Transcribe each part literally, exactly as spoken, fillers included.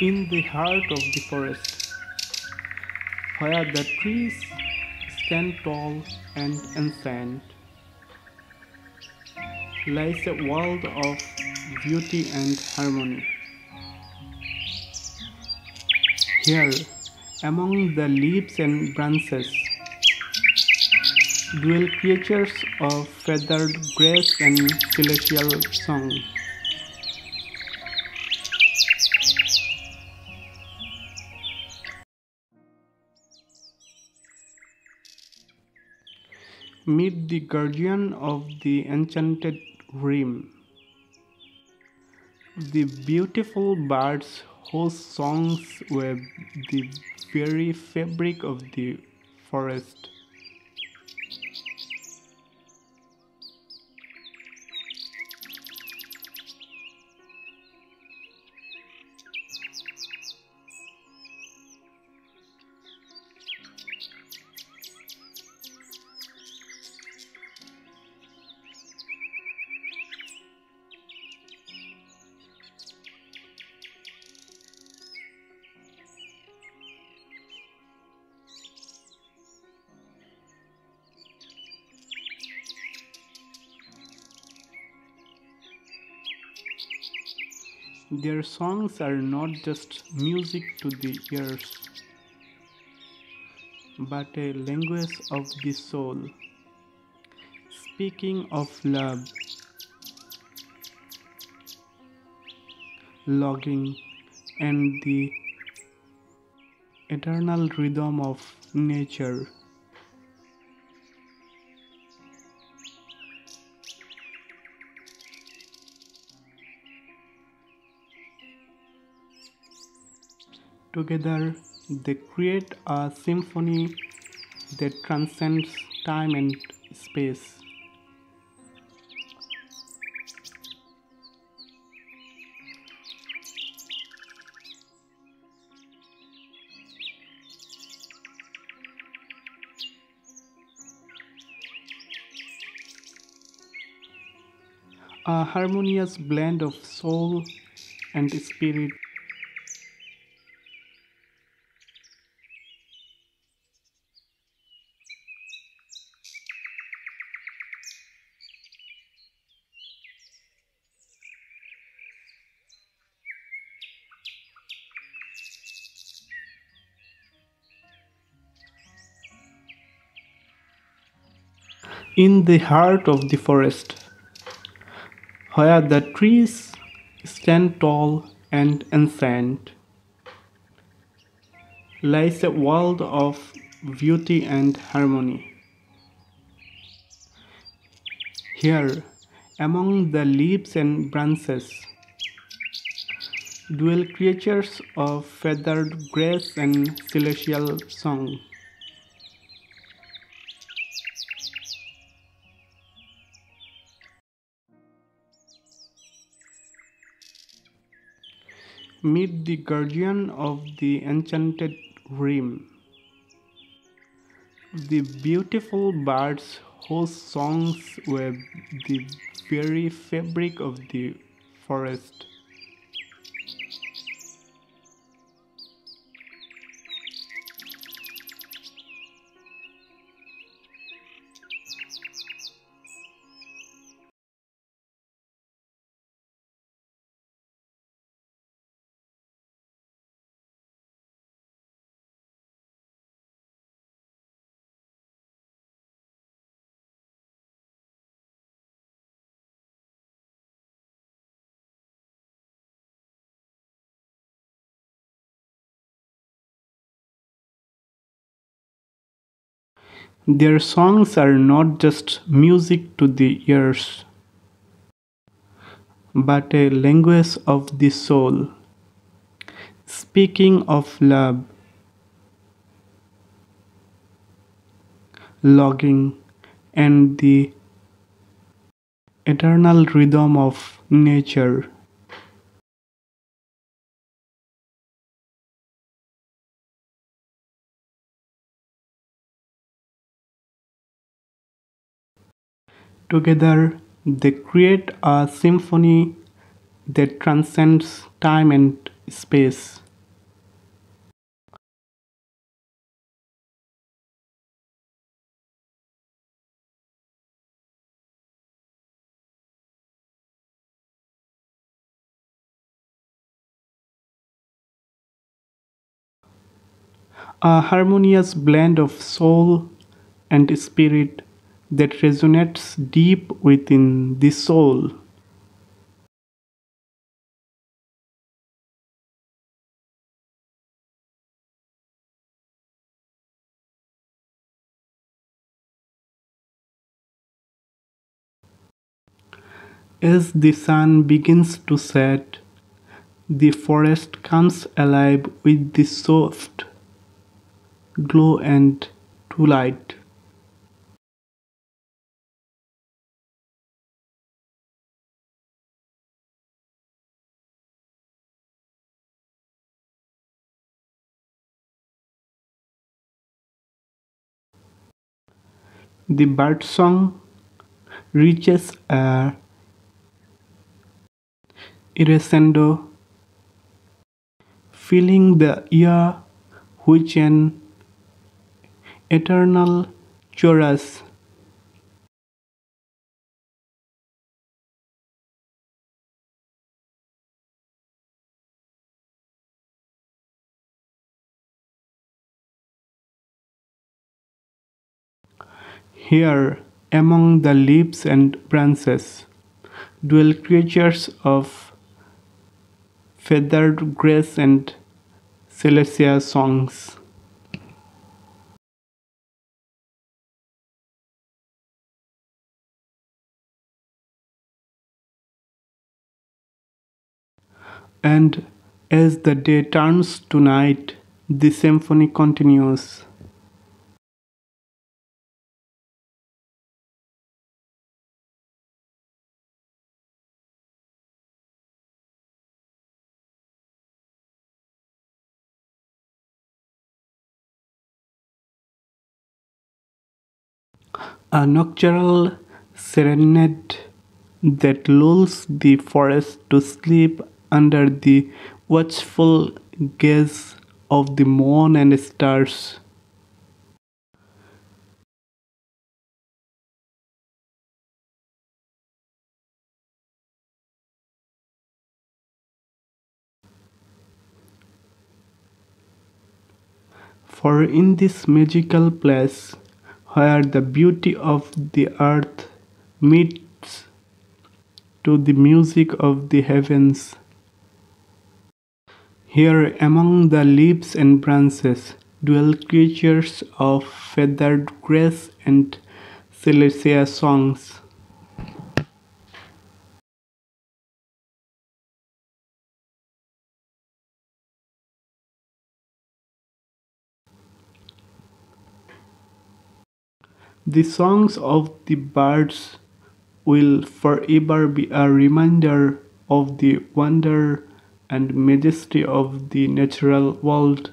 In the heart of the forest, where the trees stand tall and ancient, lies a world of beauty and harmony. Here, among the leaves and branches, dwell creatures of feathered grace and celestial song. Meet the guardian of the enchanted rim, the beautiful birds whose songs wave the very fabric of the forest. Their songs are not just music to the ears, but a language of the soul, speaking of love, longing, and the eternal rhythm of nature. Together, they create a symphony that transcends time and space. A harmonious blend of soul and spirit. In the heart of the forest, where the trees stand tall and ancient, lies a world of beauty and harmony. Here, among the leaves and branches, dwell creatures of feathered grace and celestial song. Meet the guardian of the enchanted rim, the beautiful birds whose songs wave the very fabric of the forest. Their songs are not just music to the ears, but a language of the soul, speaking of love, longing, and the eternal rhythm of nature. Together, they create a symphony that transcends time and space. A harmonious blend of soul and spirit that resonates deep within the soul. As the sun begins to set, the forest comes alive with the soft glow and twilight. The birdsong reaches a crescendo, filling the air which an eternal chorus. Here, among the leaves and branches, dwell creatures of feathered grace and celestial songs. And as the day turns to night, the symphony continues. A nocturnal serenade that lulls the forest to sleep under the watchful gaze of the moon and stars. For in this magical place, where the beauty of the earth meets to the music of the heavens, here among the leaves and branches dwell creatures of feathered grace and celestial songs. The songs of the birds will forever be a reminder of the wonder and majesty of the natural world.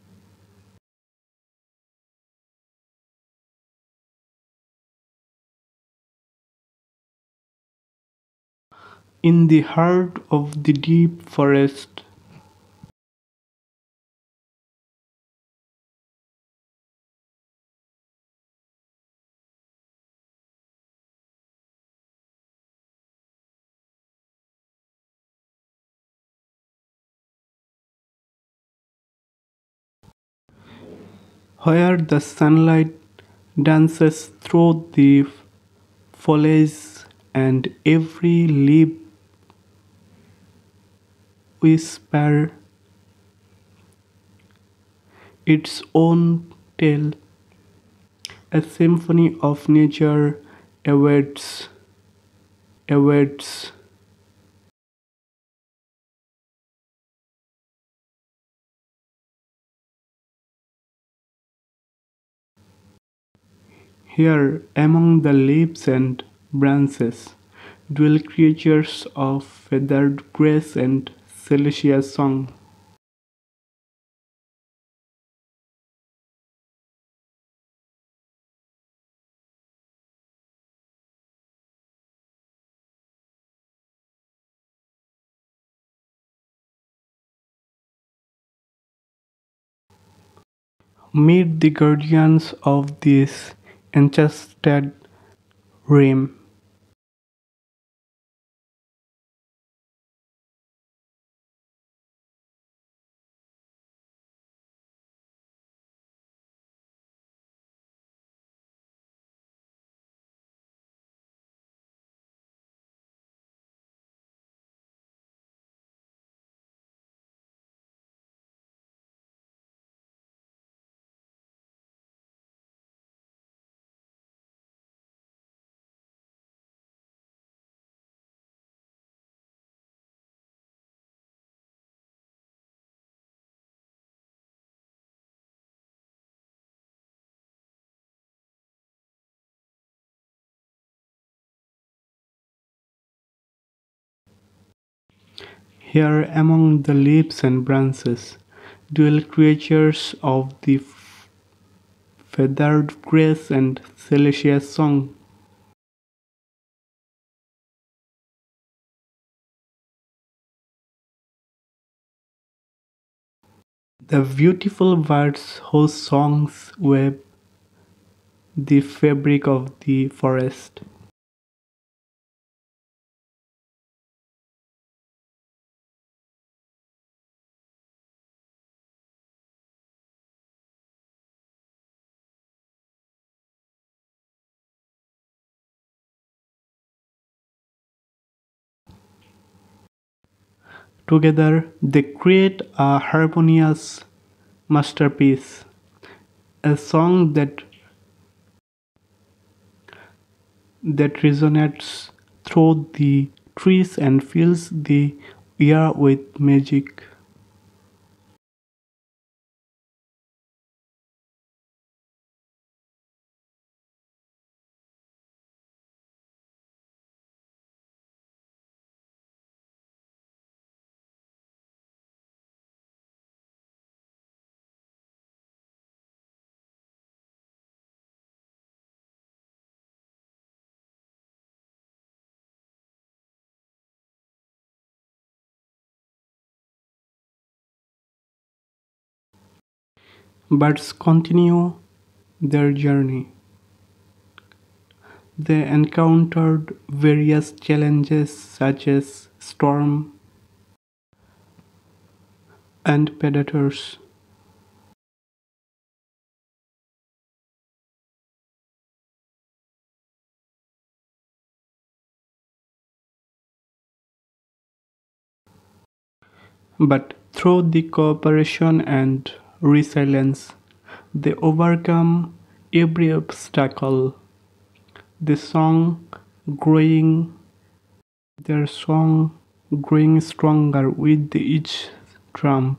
In the heart of the deep forest, where the sunlight dances through the foliage and every leaf whispers its own tale, a symphony of nature awaits, awaits. Here, among the leaves and branches, dwell creatures of feathered grace and celestial song. Meet the guardians of this enchanted realm. Here among the leaves and branches dwell creatures of the feathered grace and celestial song. The beautiful birds whose songs weave the fabric of the forest. Together they create a harmonious masterpiece, a song that that resonates through the trees and fills the air with magic. Birds continue their journey. They encountered various challenges such as storm and predators, but through the cooperation and resilience, they overcome every obstacle. The song growing, their song growing stronger with each triumph.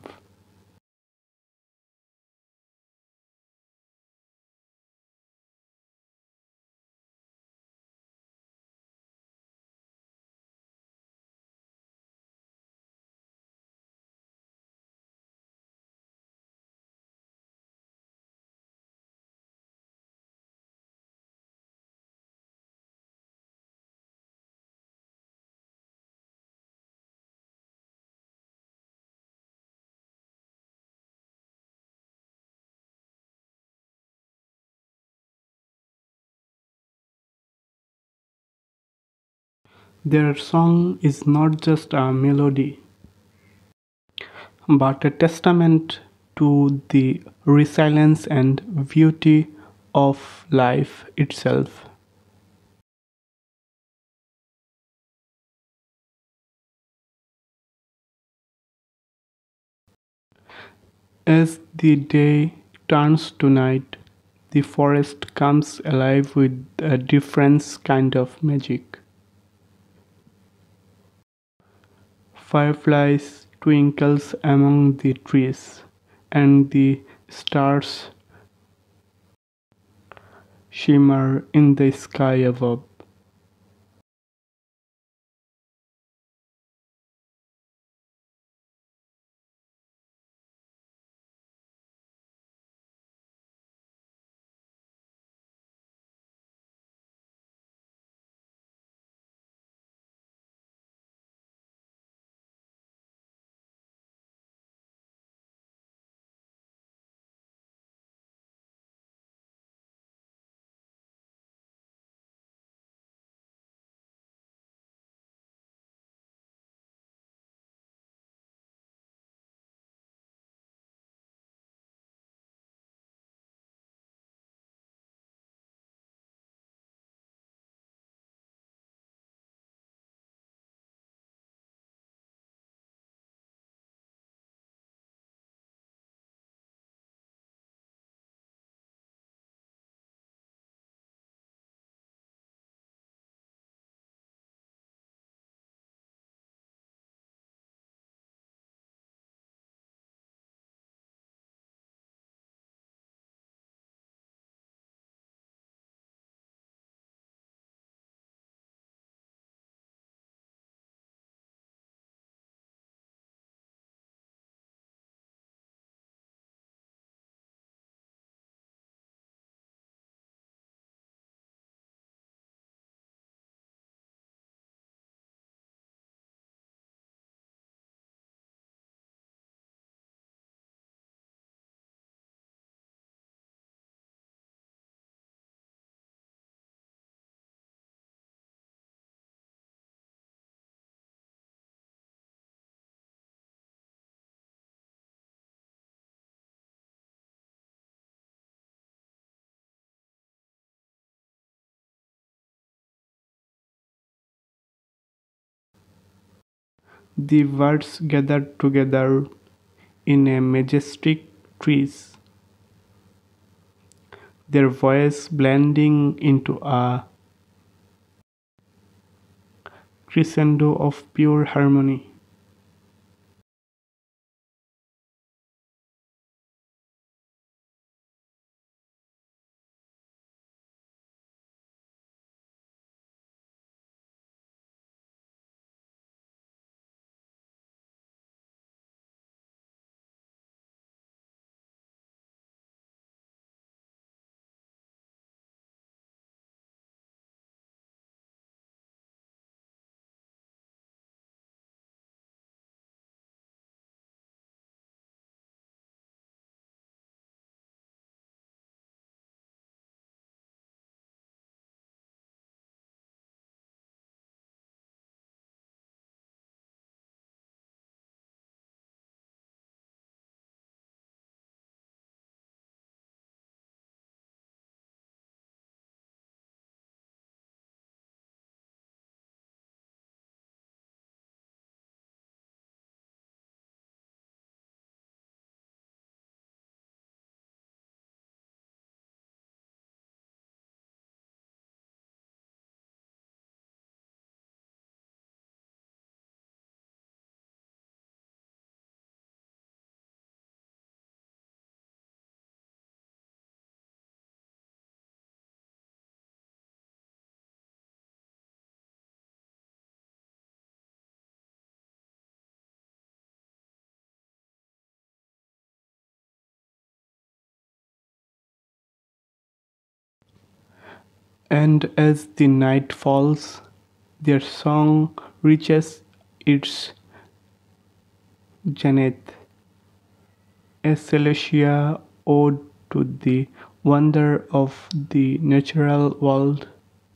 Their song is not just a melody, but a testament to the resilience and beauty of life itself. As the day turns to night, the forest comes alive with a different kind of magic. Fireflies twinkles among the trees, and the stars shimmer in the sky above. The birds gathered together in a majestic trees, their voice blending into a crescendo of pure harmony. And as the night falls, their song reaches its zenith, a celestial ode to the wonder of the natural world.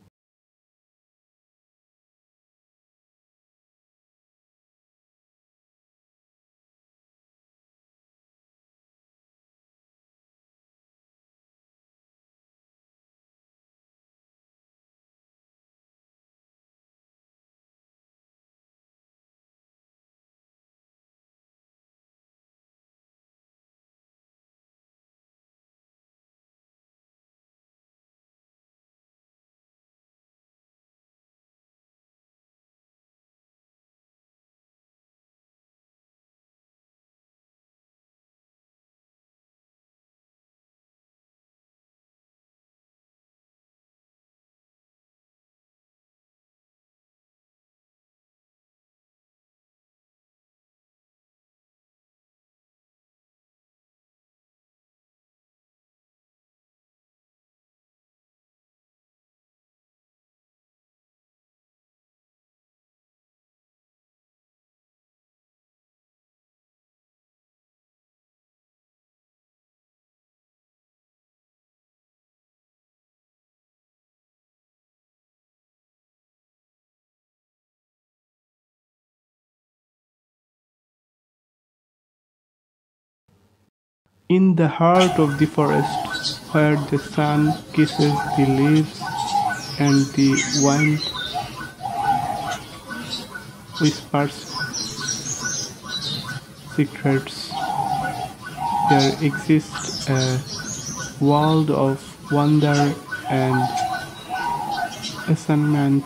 In the heart of the forest, where the sun kisses the leaves and the wind whispers secrets, there exists a world of wonder and astonishment.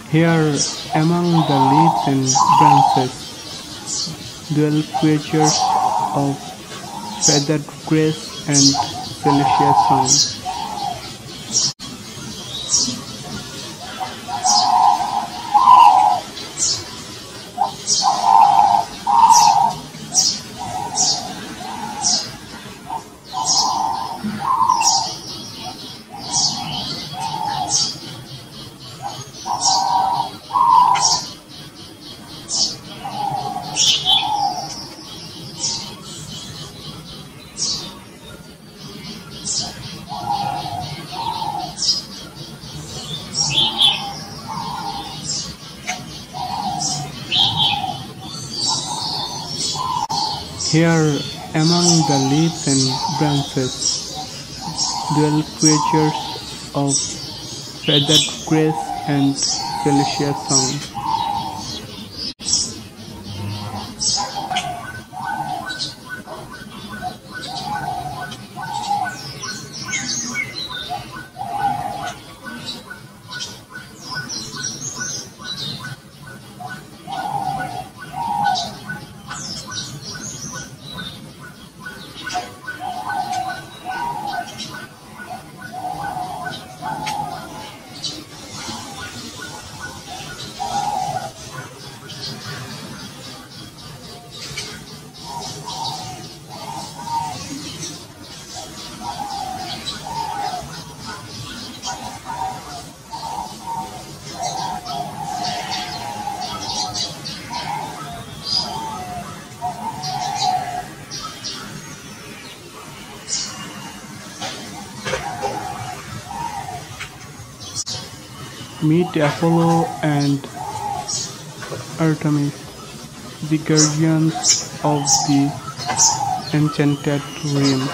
Here, among the leaves and branches, dwell creatures of feathered grace and celestial song. Here, among the leaves and branches, dwell creatures of feathered grace and celestial song. Meet Apollo and Artemis, the guardians of the enchanted realm.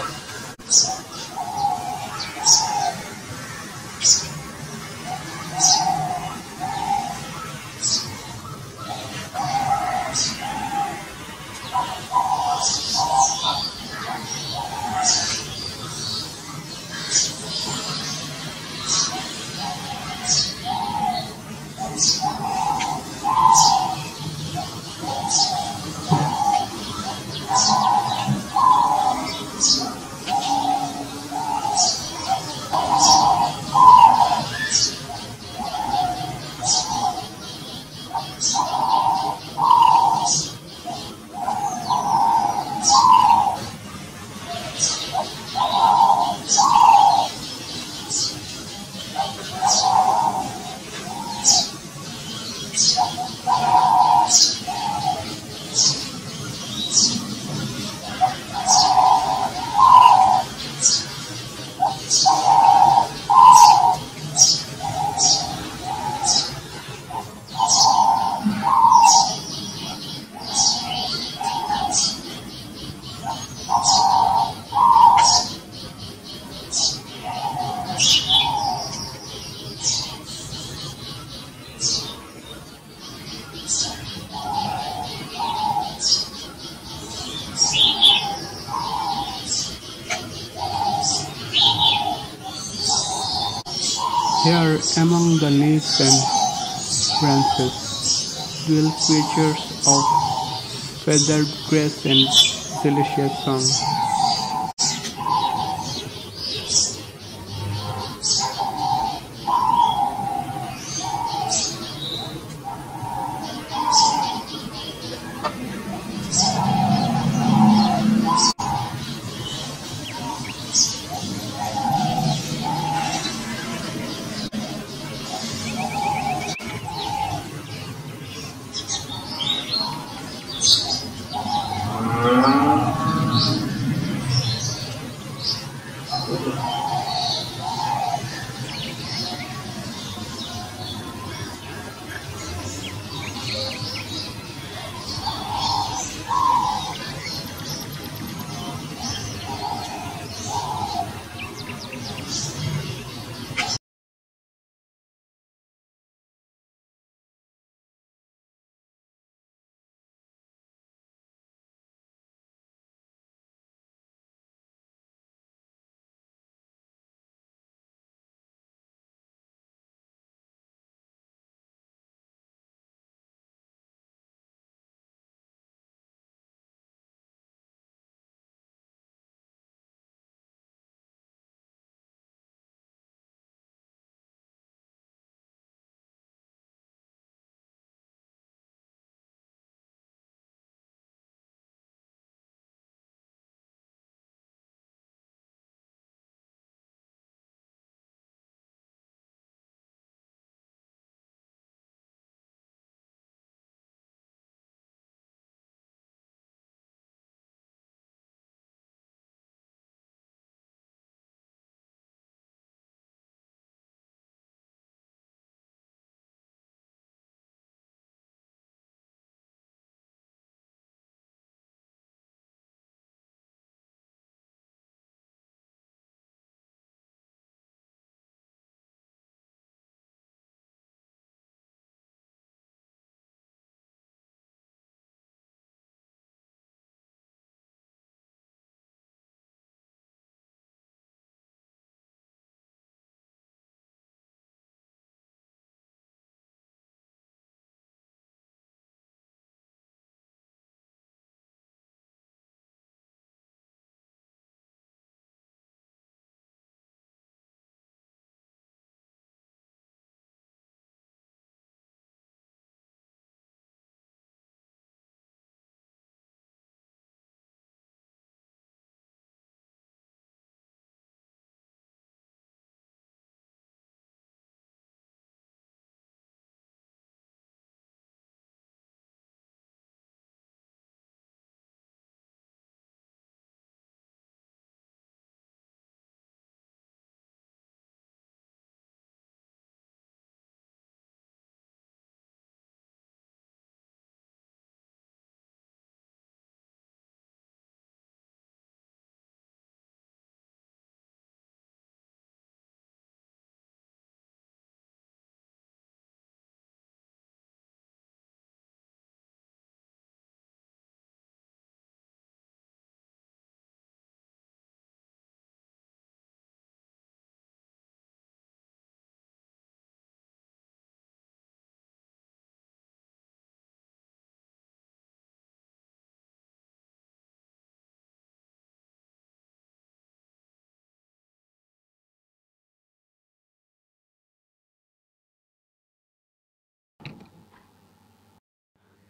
Here, among the leaves and branches, dwell creatures of feathered grace and celestial song.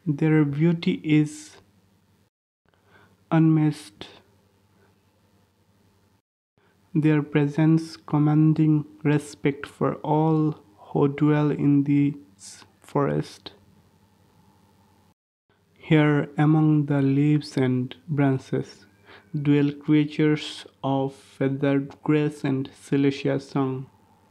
Their beauty is unmatched, their presence commanding respect for all who dwell in this forest. Here, among the leaves and branches, dwell creatures of feathered grace and celestial song.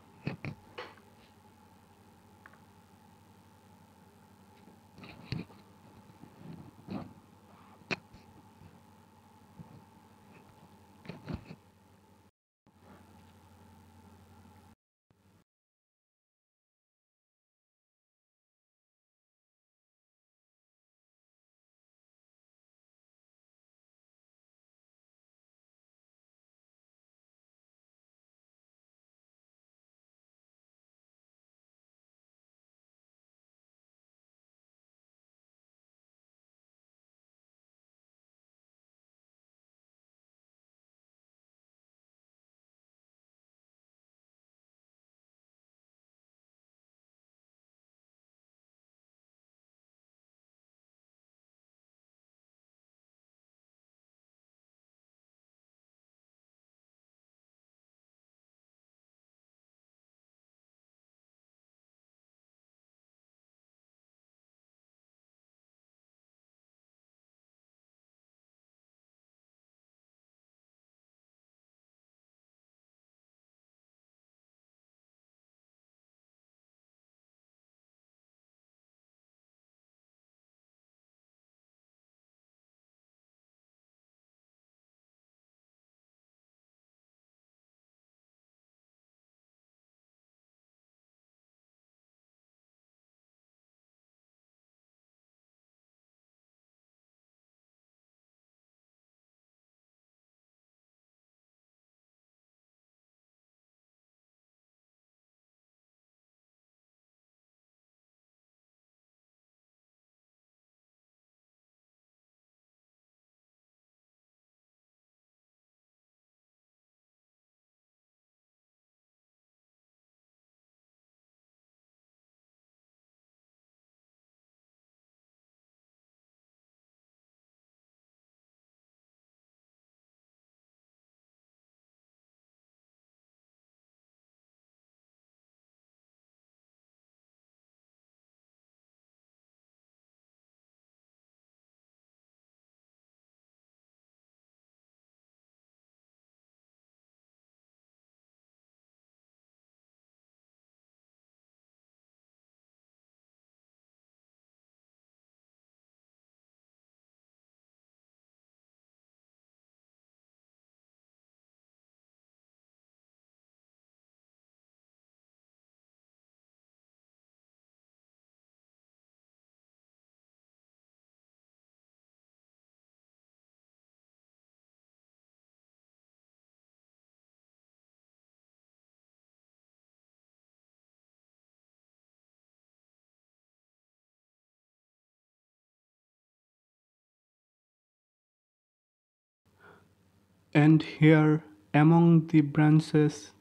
And here, among the branches,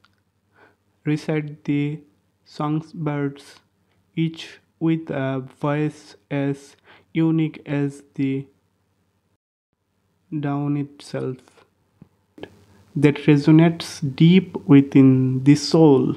reside the songbirds, each with a voice as unique as the dawn itself, that resonates deep within the soul.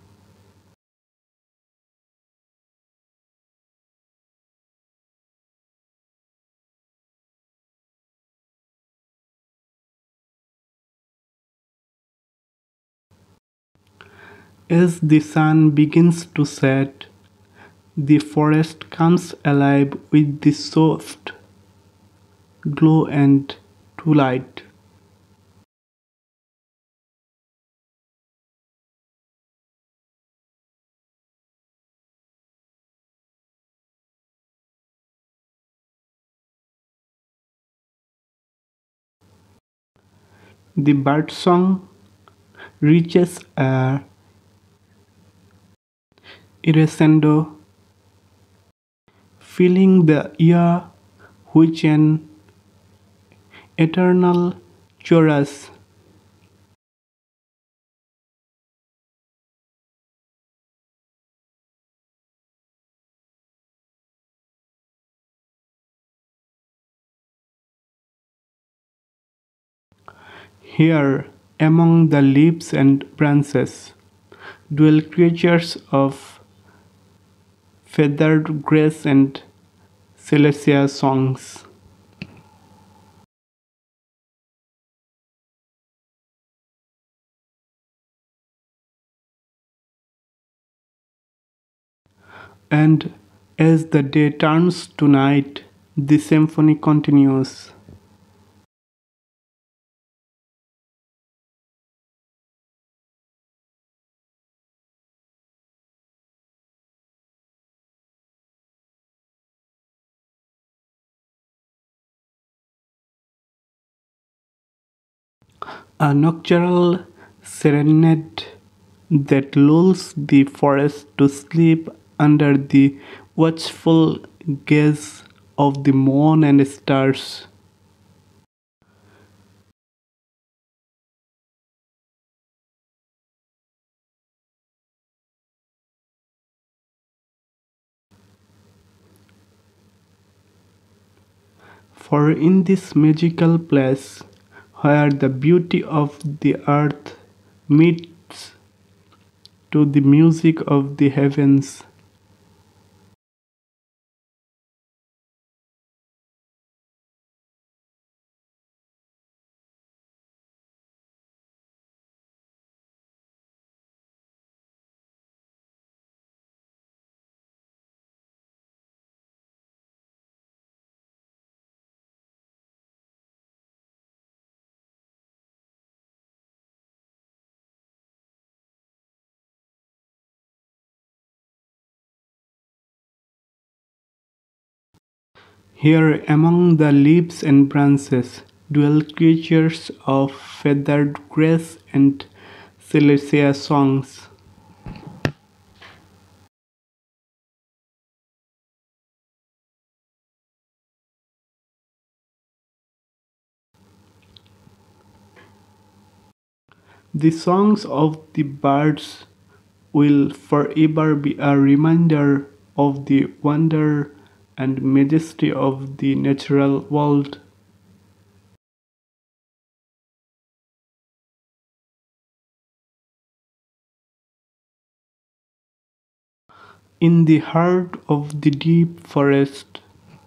As the sun begins to set, the forest comes alive with the soft glow and twilight. The birdsong reaches a crescendo, filling the air which an eternal chorus. Here, among the leaves and branches, dwell creatures of feathered grace and celestial songs. And as the day turns to night, the symphony continues. A nocturnal serenade that lulls the forest to sleep under the watchful gaze of the moon and stars. For in this magical place, where the beauty of the earth meets to the music of the heavens, here among the leaves and branches dwell creatures of feathered grace and celestial songs. The songs of the birds will forever be a reminder of the wonder and majesty of the natural world. In the heart of the deep forest,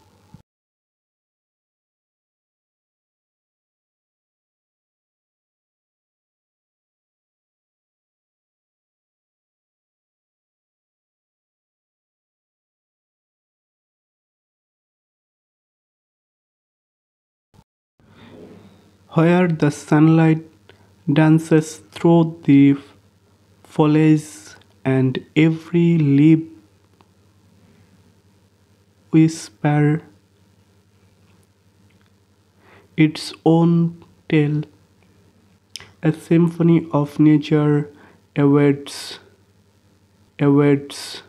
where the sunlight dances through the foliage and every leaf whispers its own tale, a symphony of nature awaits, awaits.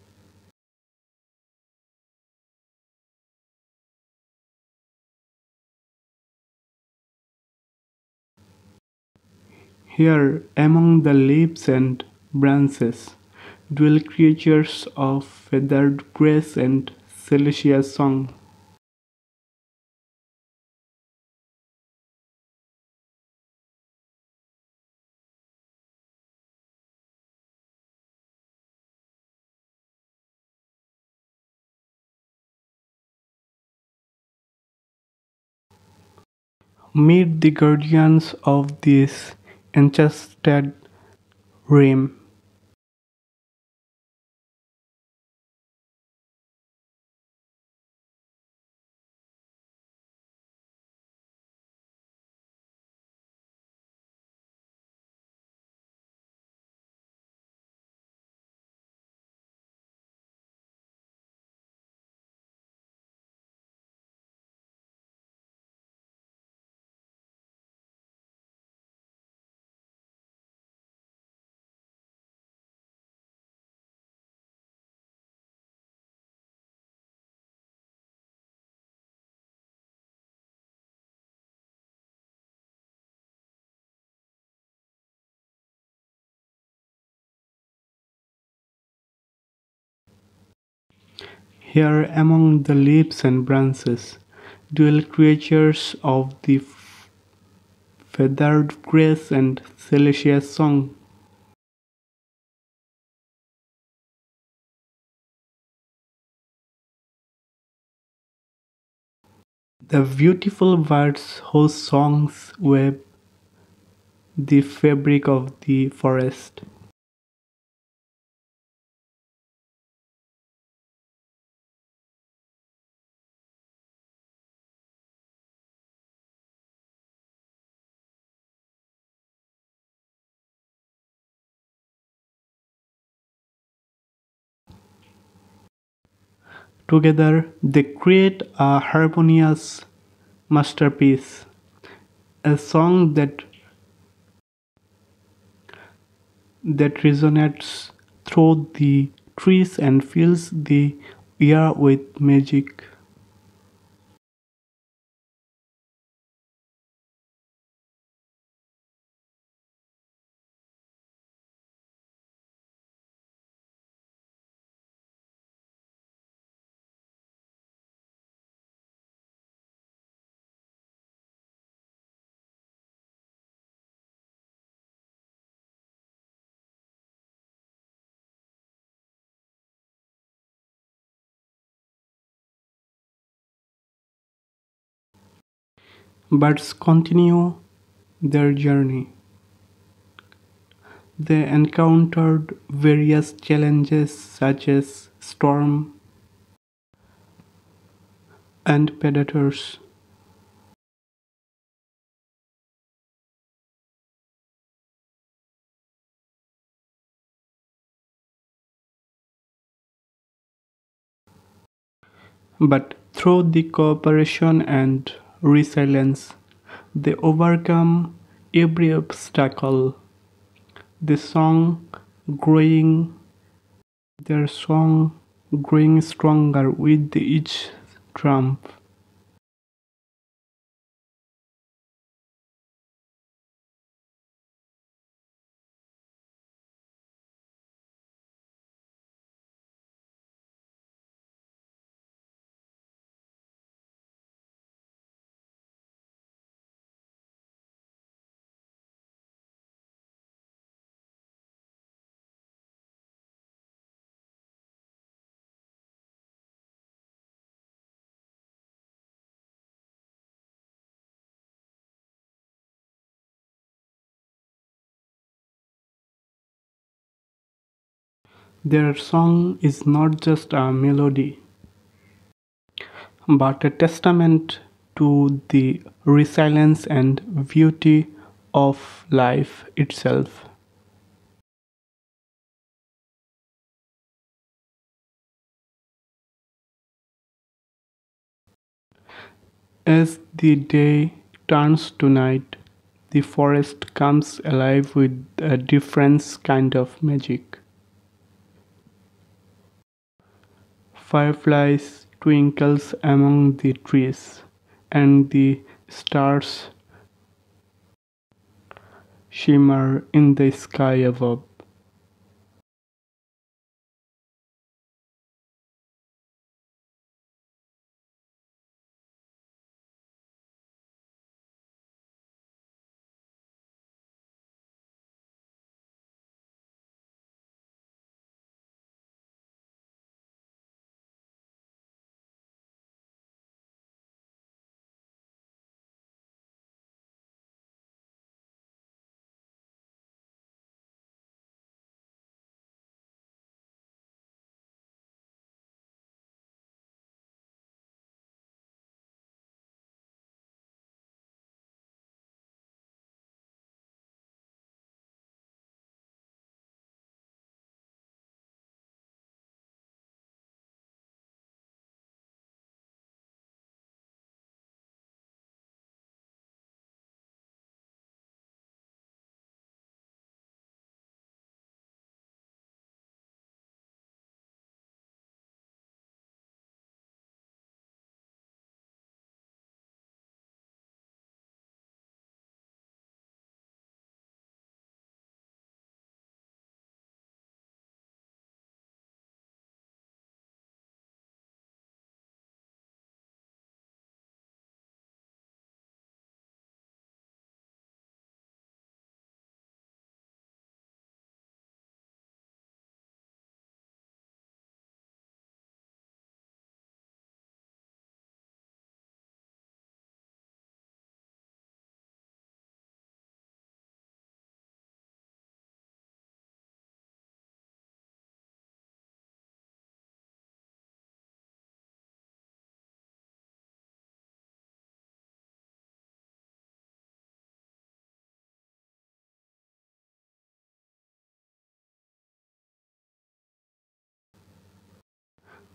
Here, among the leaves and branches, dwell creatures of feathered grace and celestial song. Meet the guardians of this enchanted realm. Here, among the leaves and branches, dwell creatures of the feathered grace and celestial song. The beautiful birds whose songs wave the fabric of the forest. Together, they create a harmonious masterpiece, a song that that resonates through the trees and fills the air with magic. Birds continue their journey. They encountered various challenges such as storm and predators, but through the cooperation and resilience, they overcome every obstacle. The song growing, their song growing stronger with each triumph. Their song is not just a melody, but a testament to the resilience and beauty of life itself. As the day turns to night, the forest comes alive with a different kind of magic. Fireflies twinkles among the trees, and the stars shimmer in the sky above.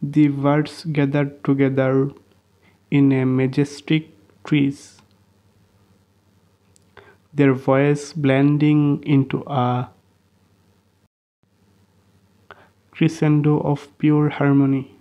The birds gathered together in a majestic trees, their voice blending into a crescendo of pure harmony.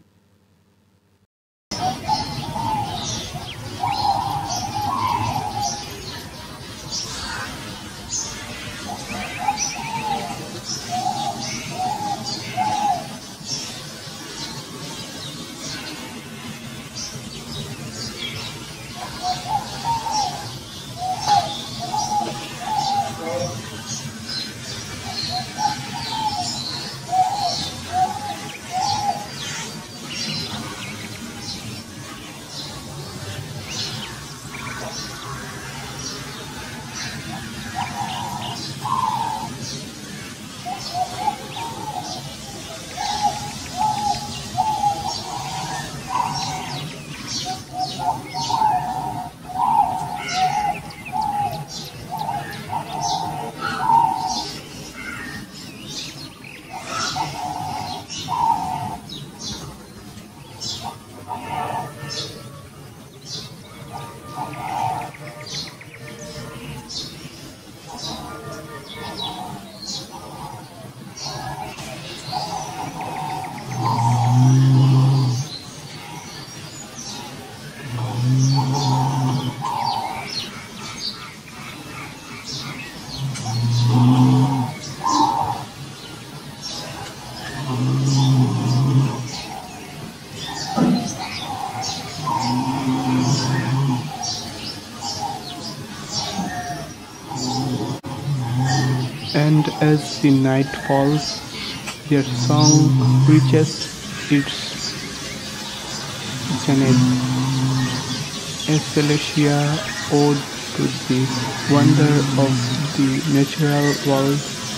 And as the night falls, their song reaches its zenith, a celestial ode to the wonder of the natural world.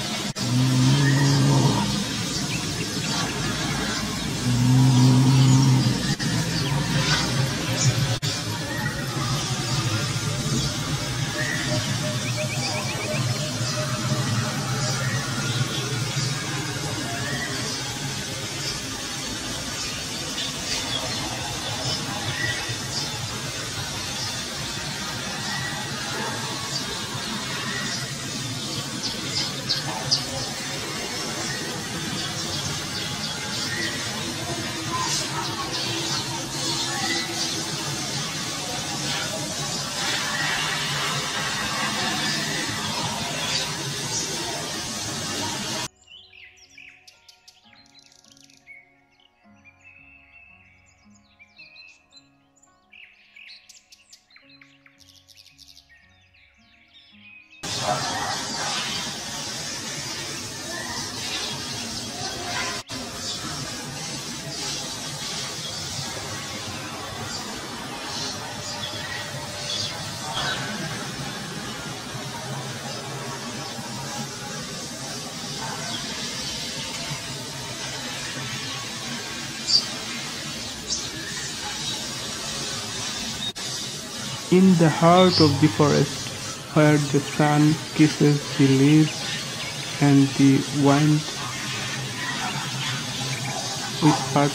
In the heart of the forest, where the sun kisses the leaves and the wind whispers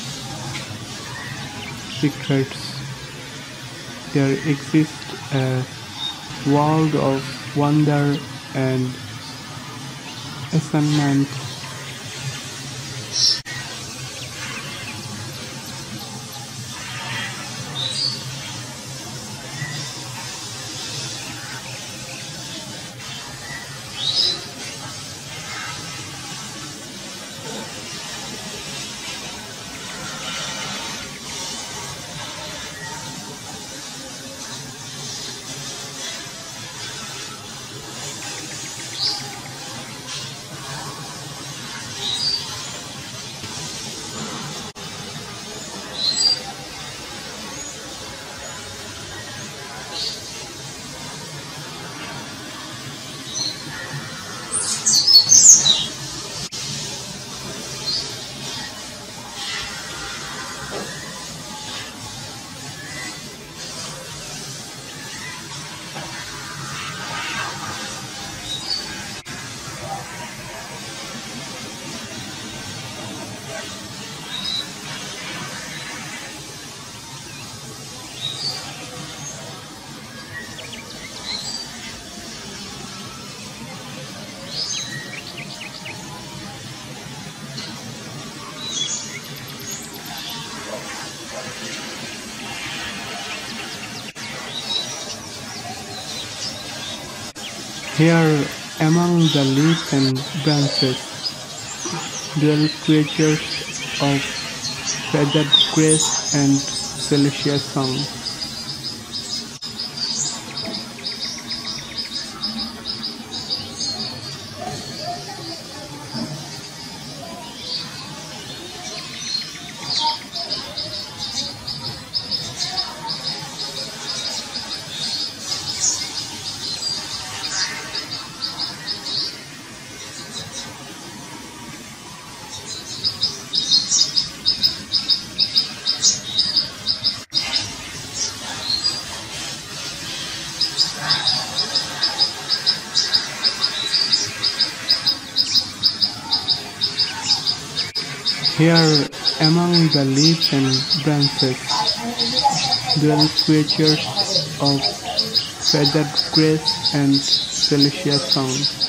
secrets, there exists a world of wonder and astonishment. Here, among the leaves and branches, dwell creatures of feathered grace and celestial song. Here, among the leaves and branches, dwell creatures of feathered grace and celestial song.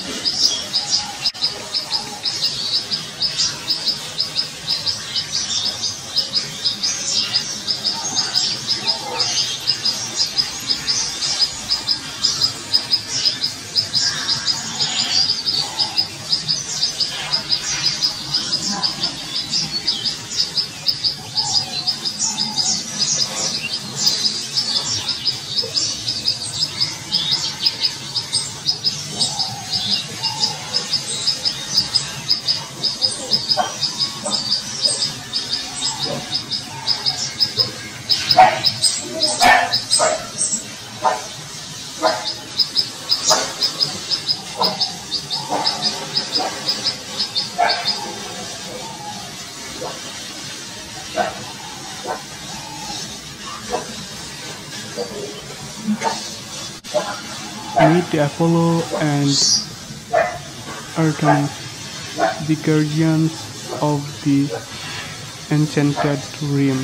Meet Apollo and Artemis, the guardians of the enchanted realm.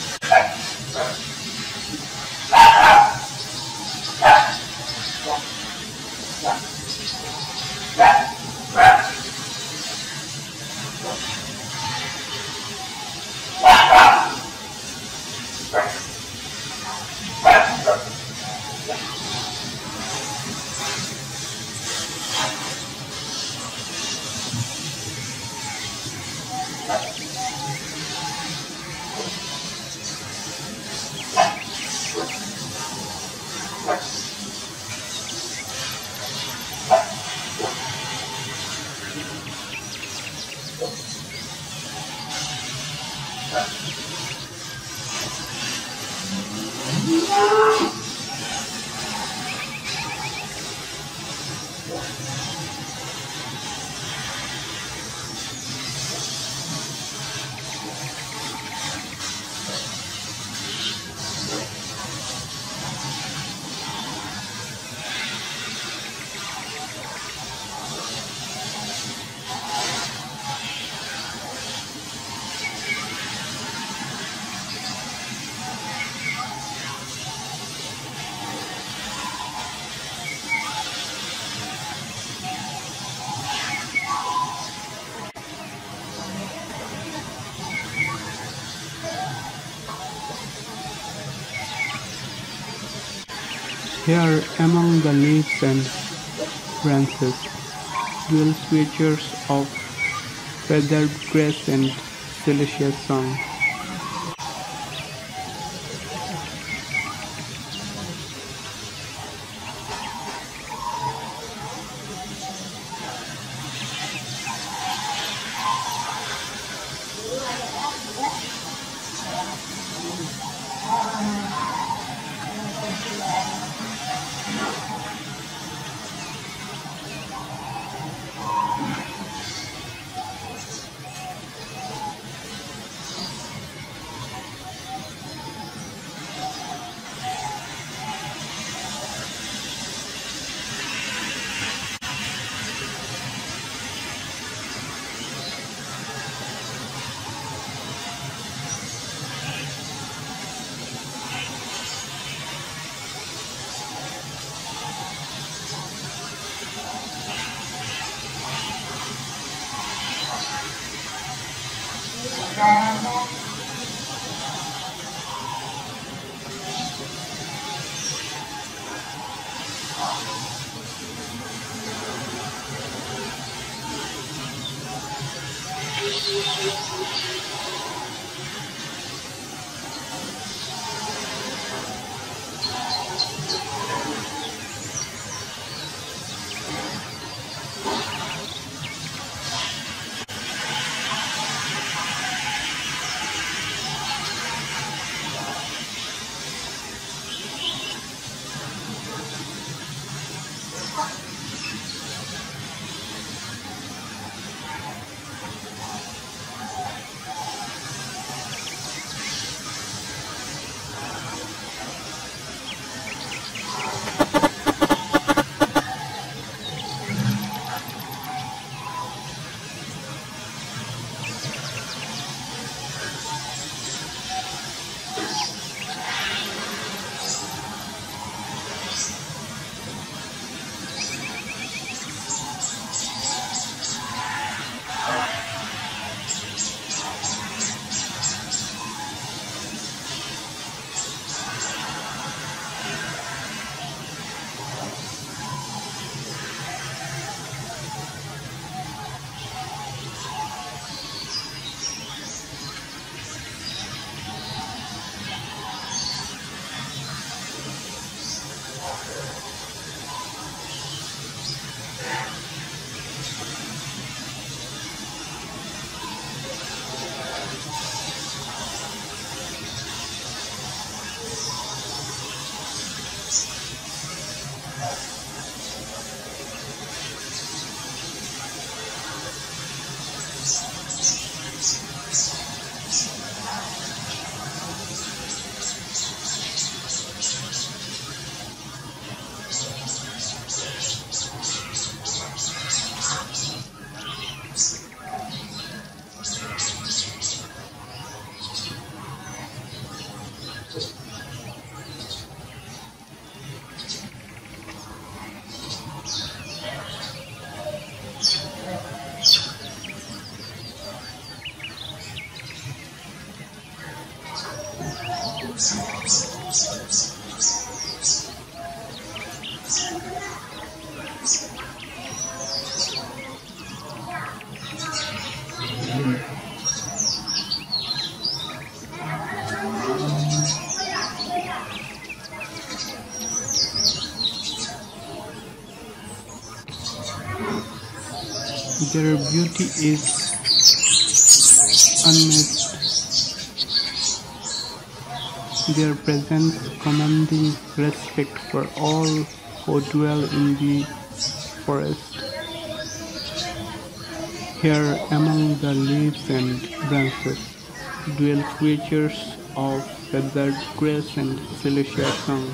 Here, among the leaves and branches, dwell creatures of feathered grace and celestial song. Their beauty is unmatched, their presence commanding respect for all who dwell in the forest. Here among the leaves and branches dwell creatures of feathered grace and celestial song.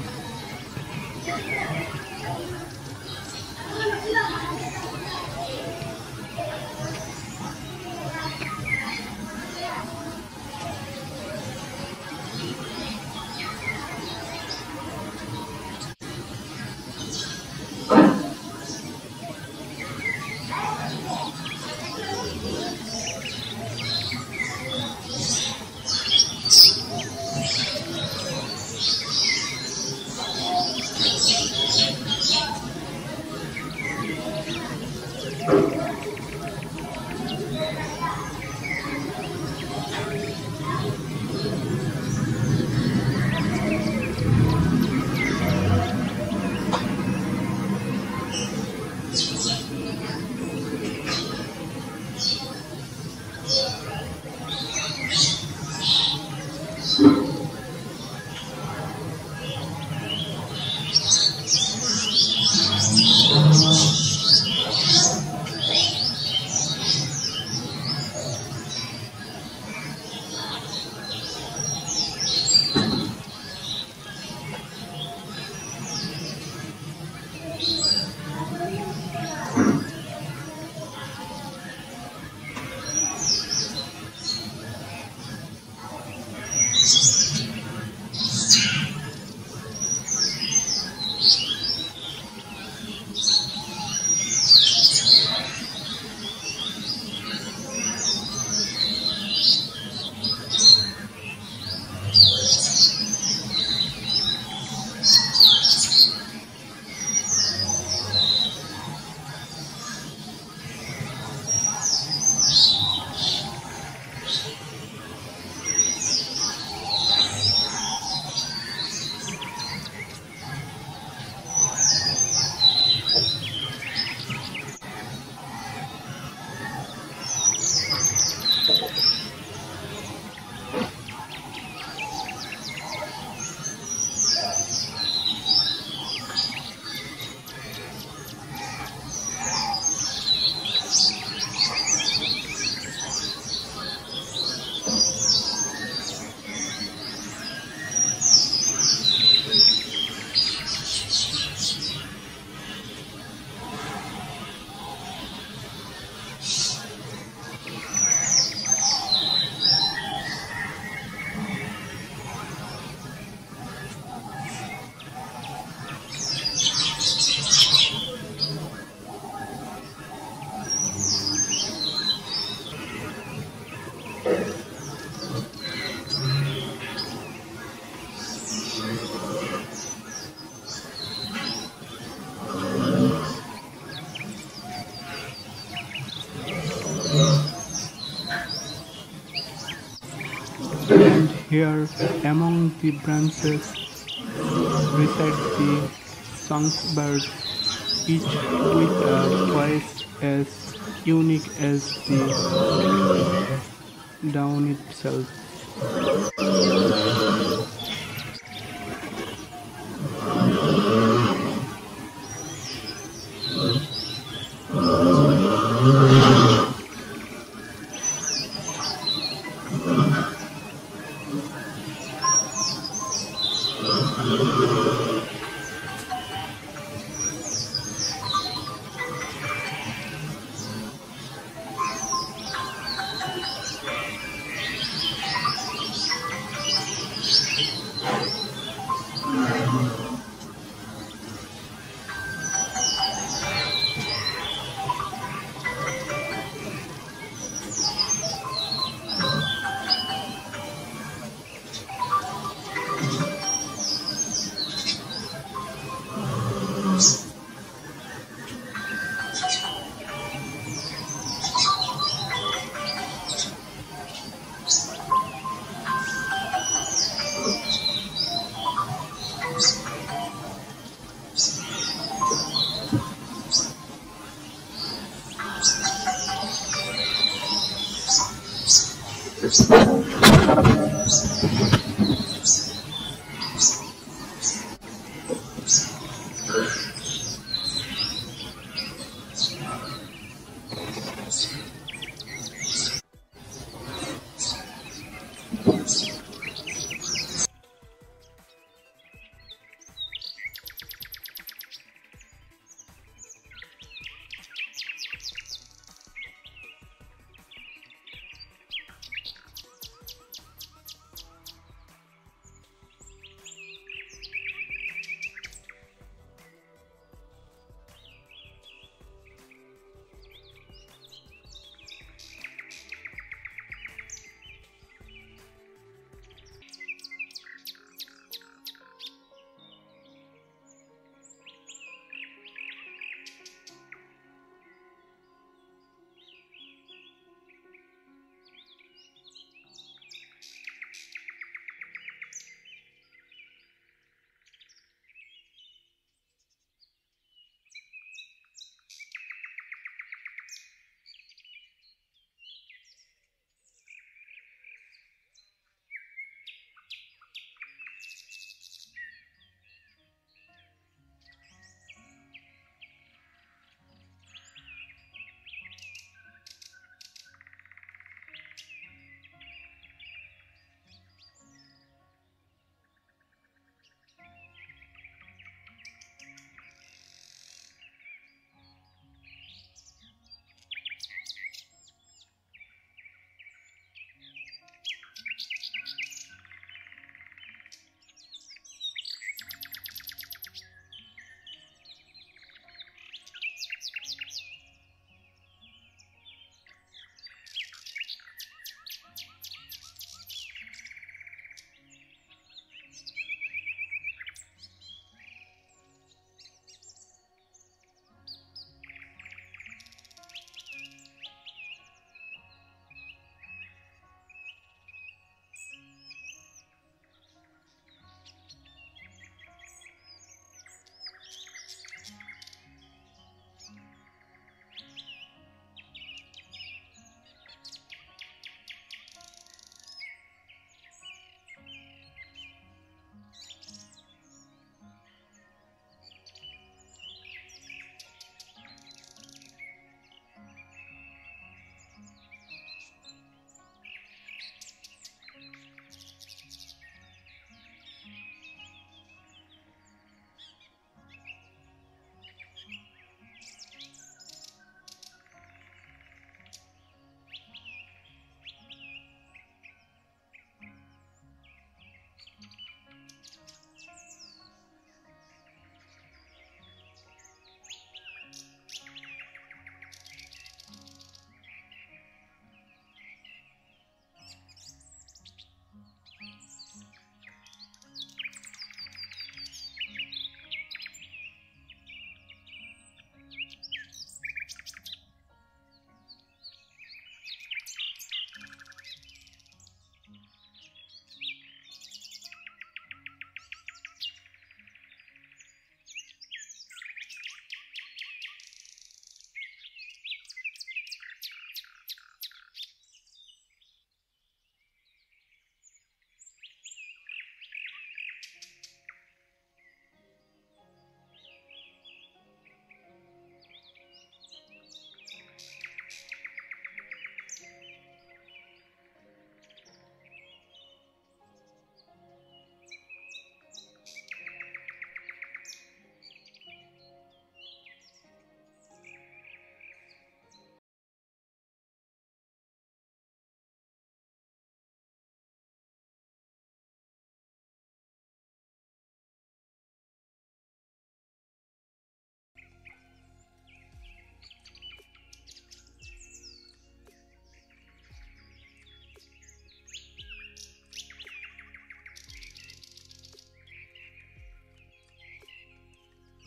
And here among the branches reside the songbirds, each with a voice as unique as the down itself.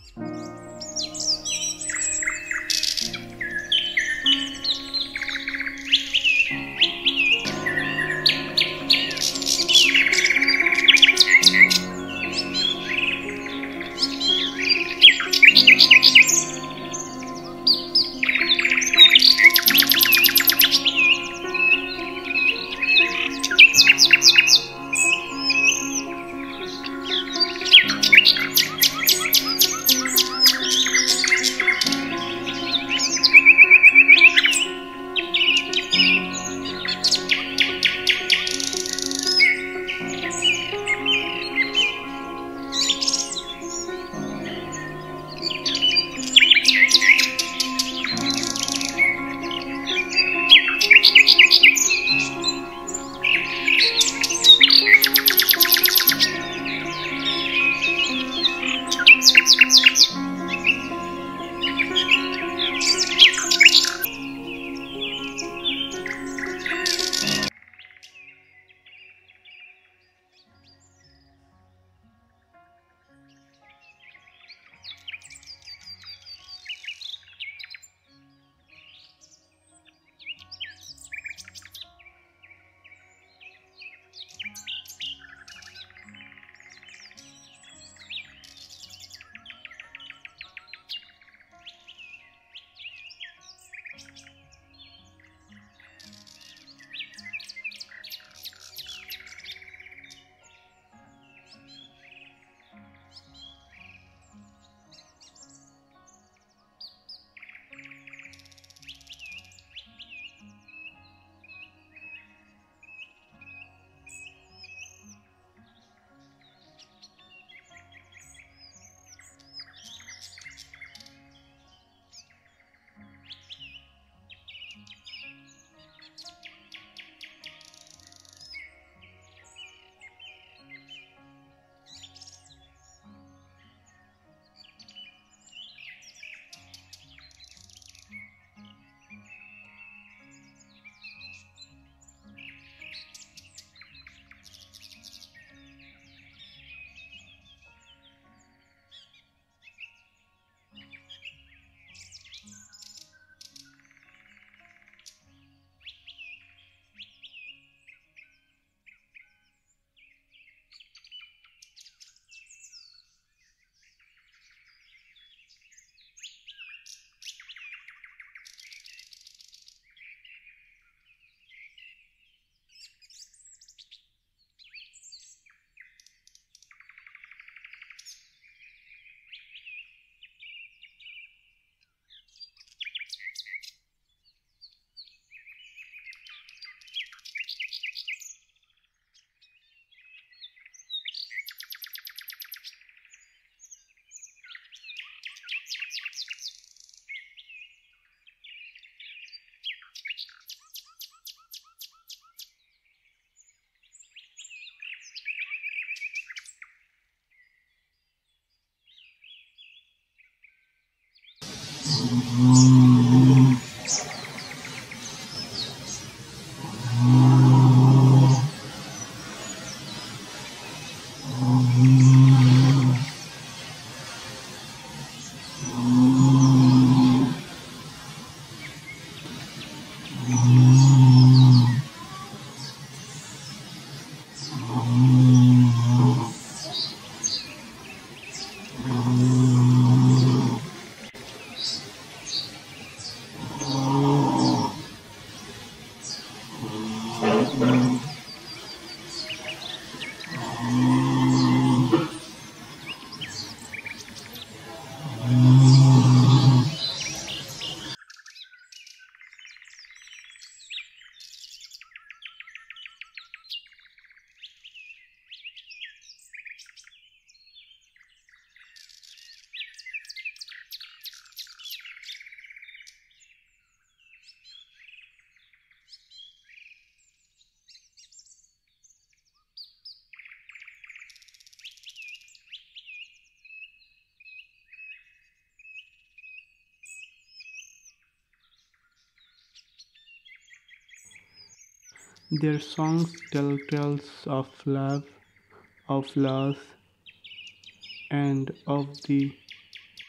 Their songs tell tales of love, of loss, and of the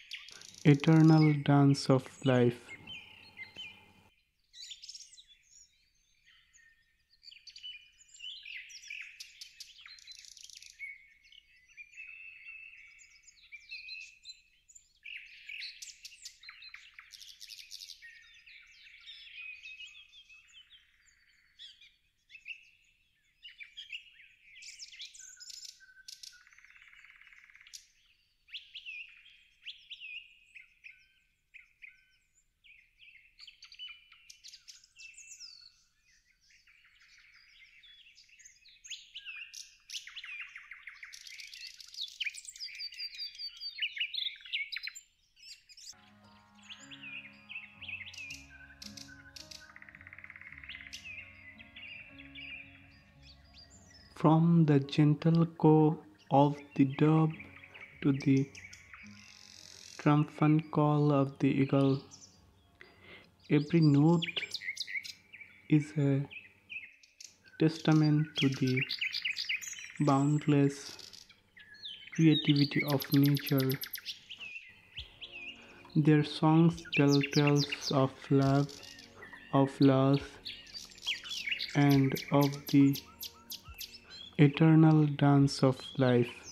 eternal dance of life. From the gentle coo of the dove to the triumphant call of the eagle, every note is a testament to the boundless creativity of nature. Their songs tell tales of love, of loss, and of the eternal dance of life.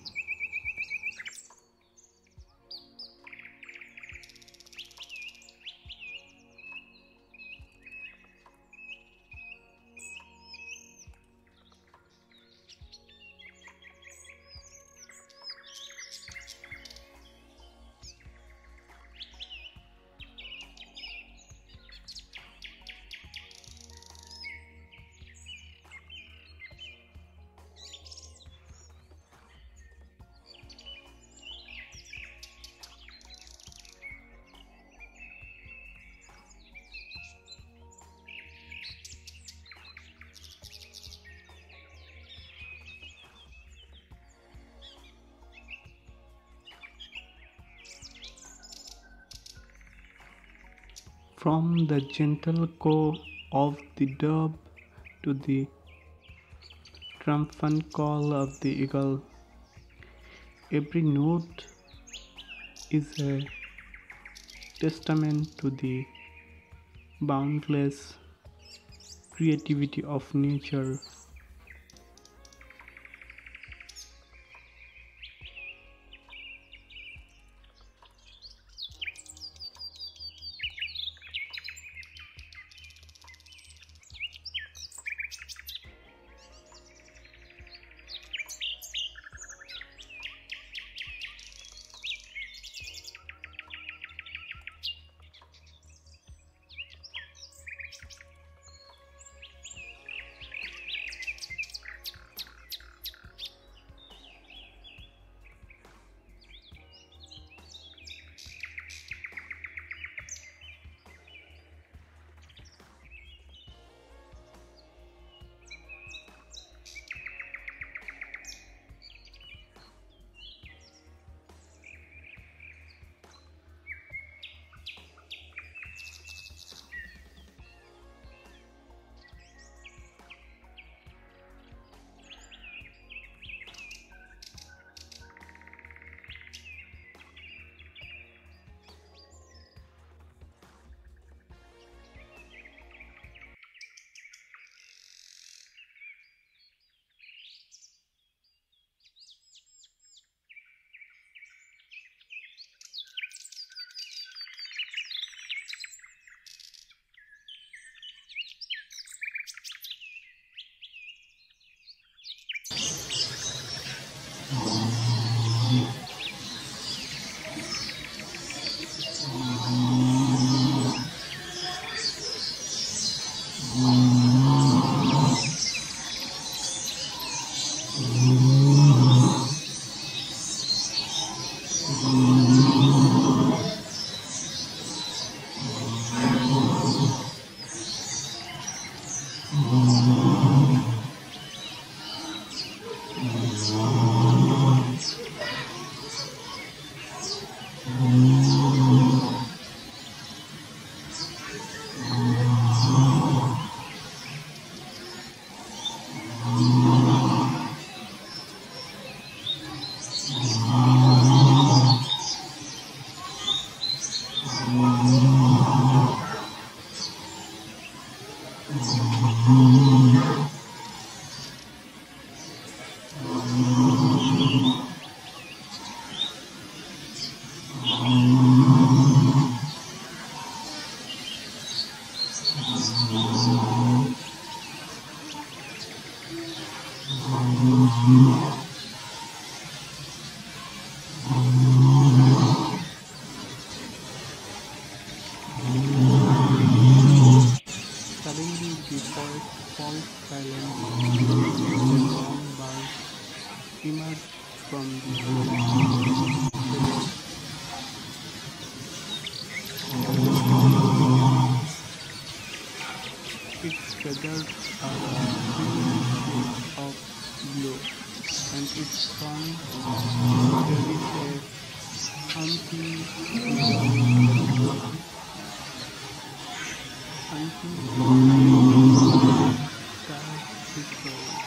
From the gentle coo of the dove to the triumphant call of the eagle, every note is a testament to the boundless creativity of nature. emerge from the shadows. Its feathers are brilliant shades of blue, and its song carries a haunting melody, haunting melody that stirs the soul.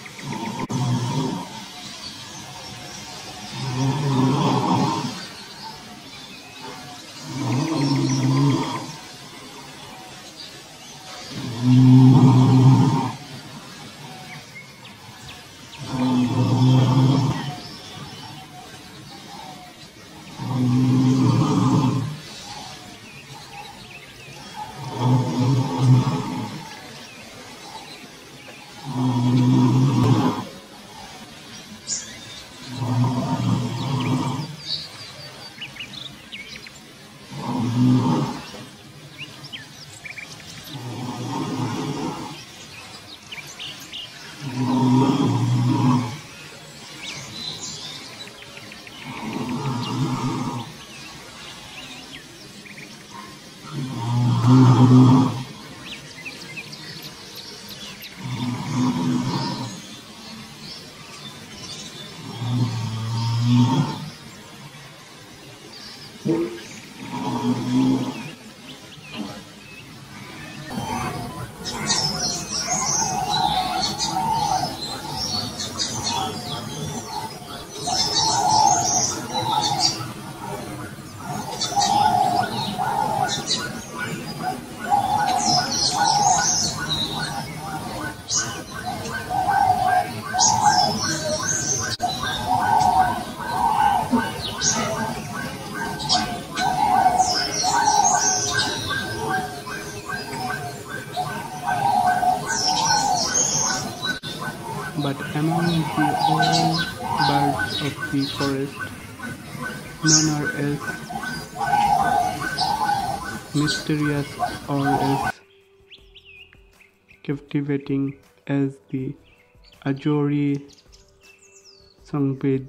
But among the all birds of the forest, none are as mysterious or as captivating as the Ajori songbird.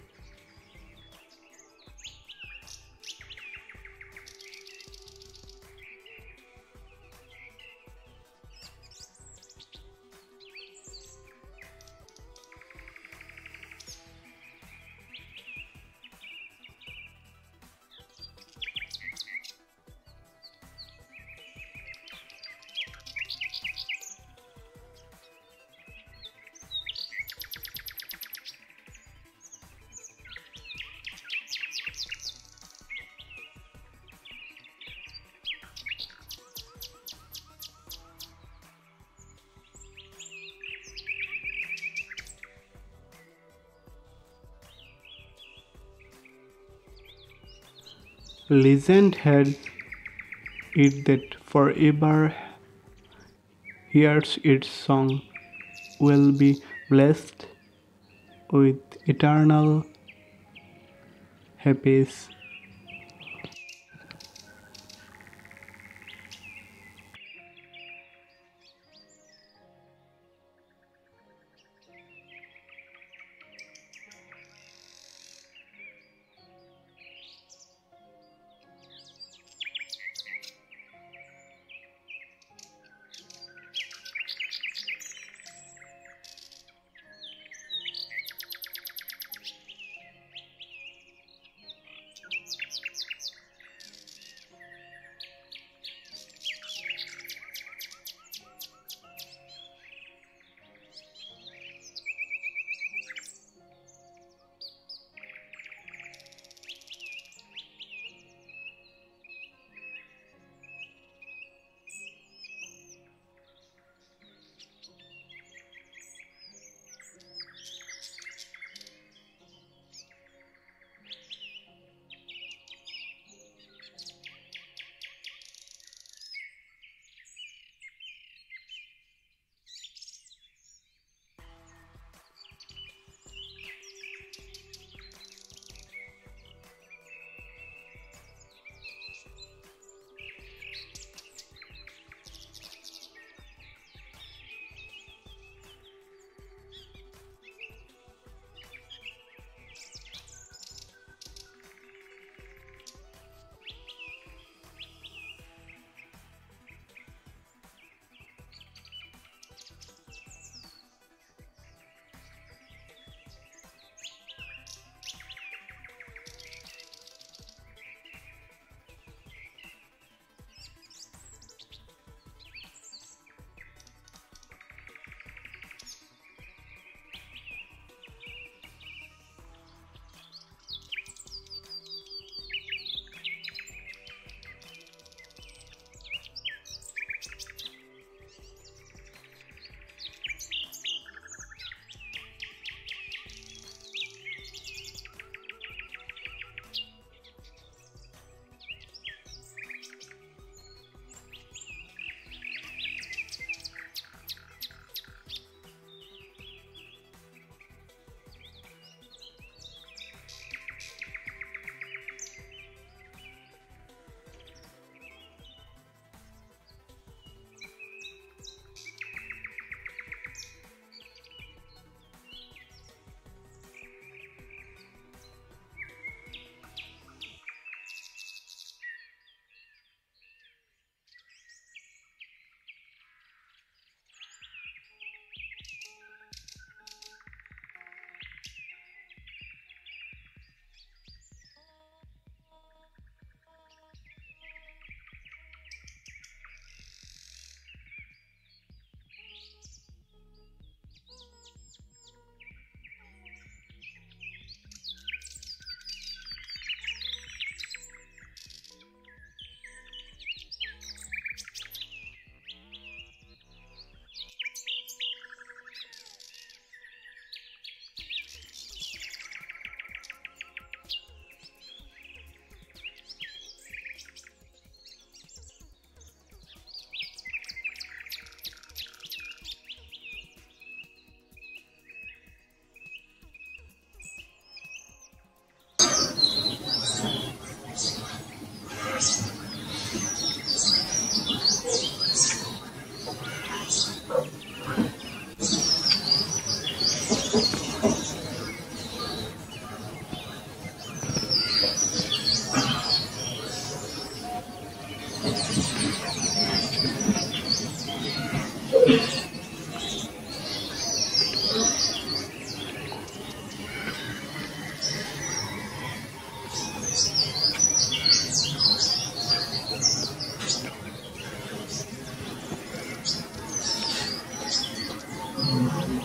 Legend has it that forever hears its song will be blessed with eternal happiness.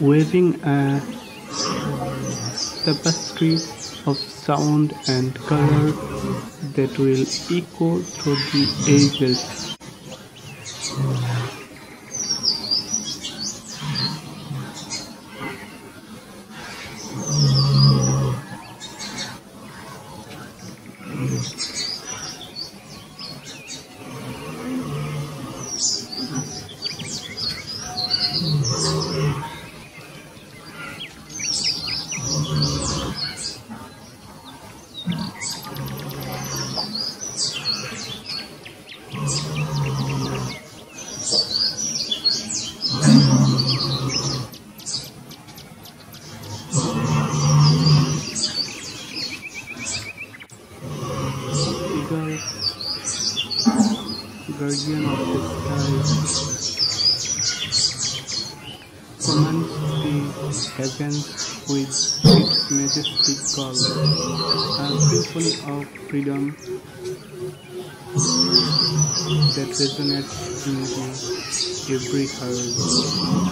weaving a tapestry of sound and color that will echo through the ages. Eagle, guardian of the sky, commands the heavens with its majestic call, a people of freedom that resonates in the every heart.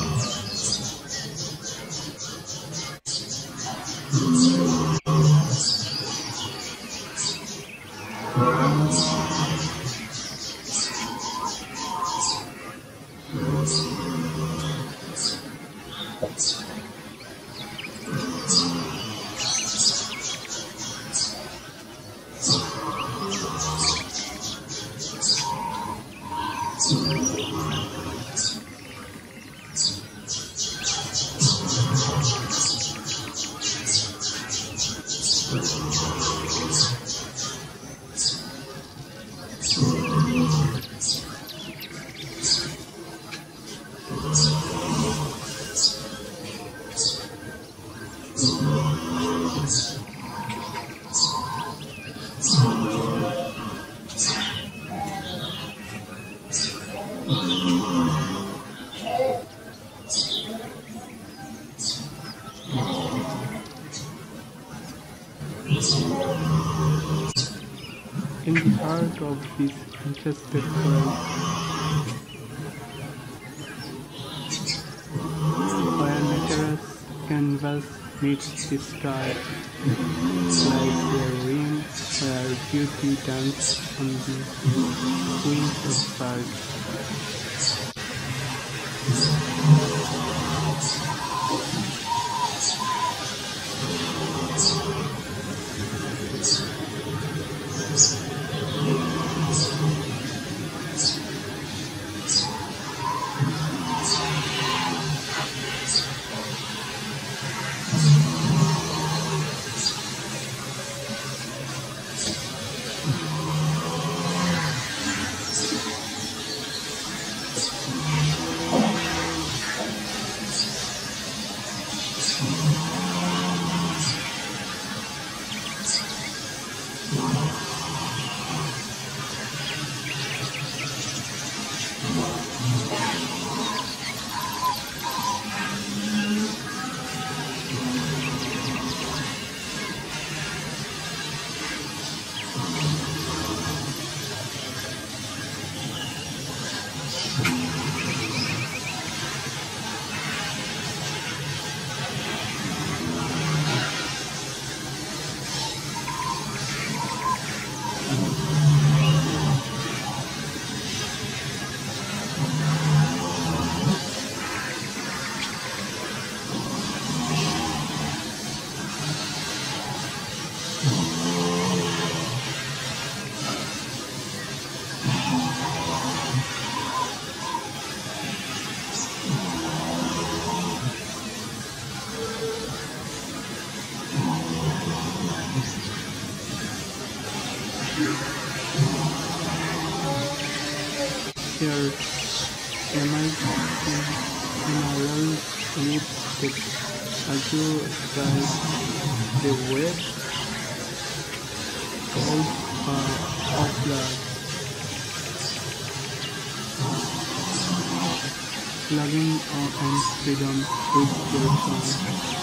In the heart of this enchanted forest, where nature's canvas meets the sky, like a ring where beauty dances on the wings of birds. Here, emerged emerald with the azure sky, the wet gold are of blood, slugging on freedom with their song.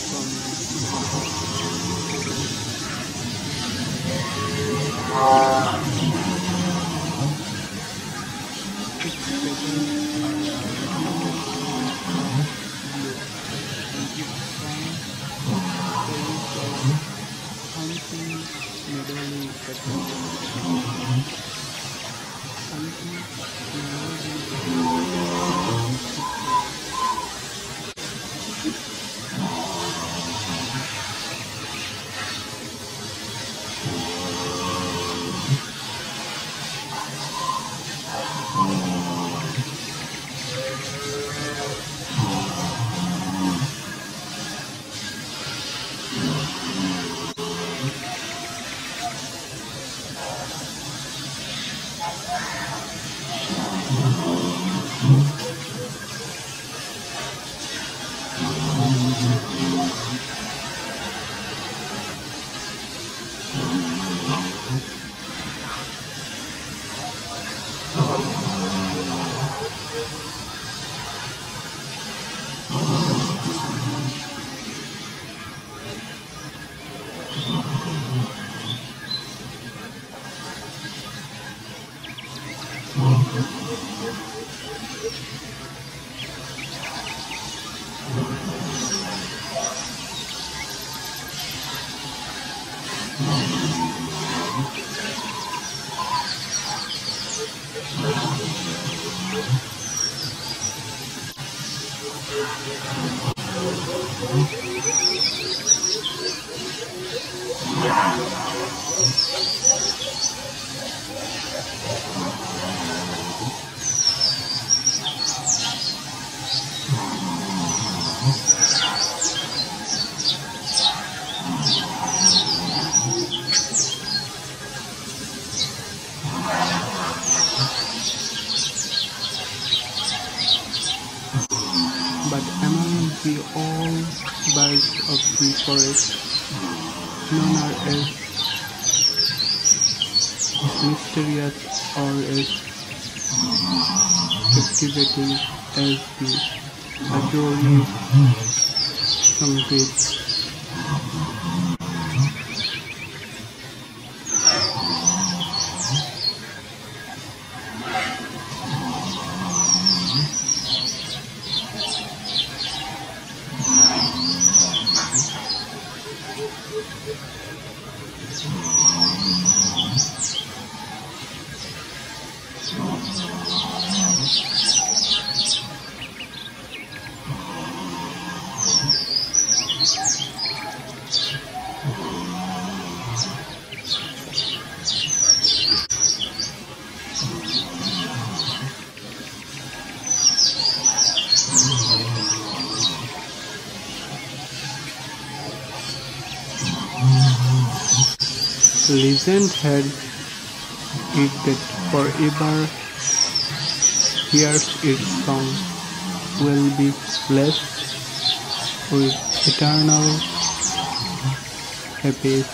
But among the all birds of the forest, none are as mysterious or as captivating as the Ajori songbird's. Legend had it that whoever hears its song will be blessed with eternal happiness.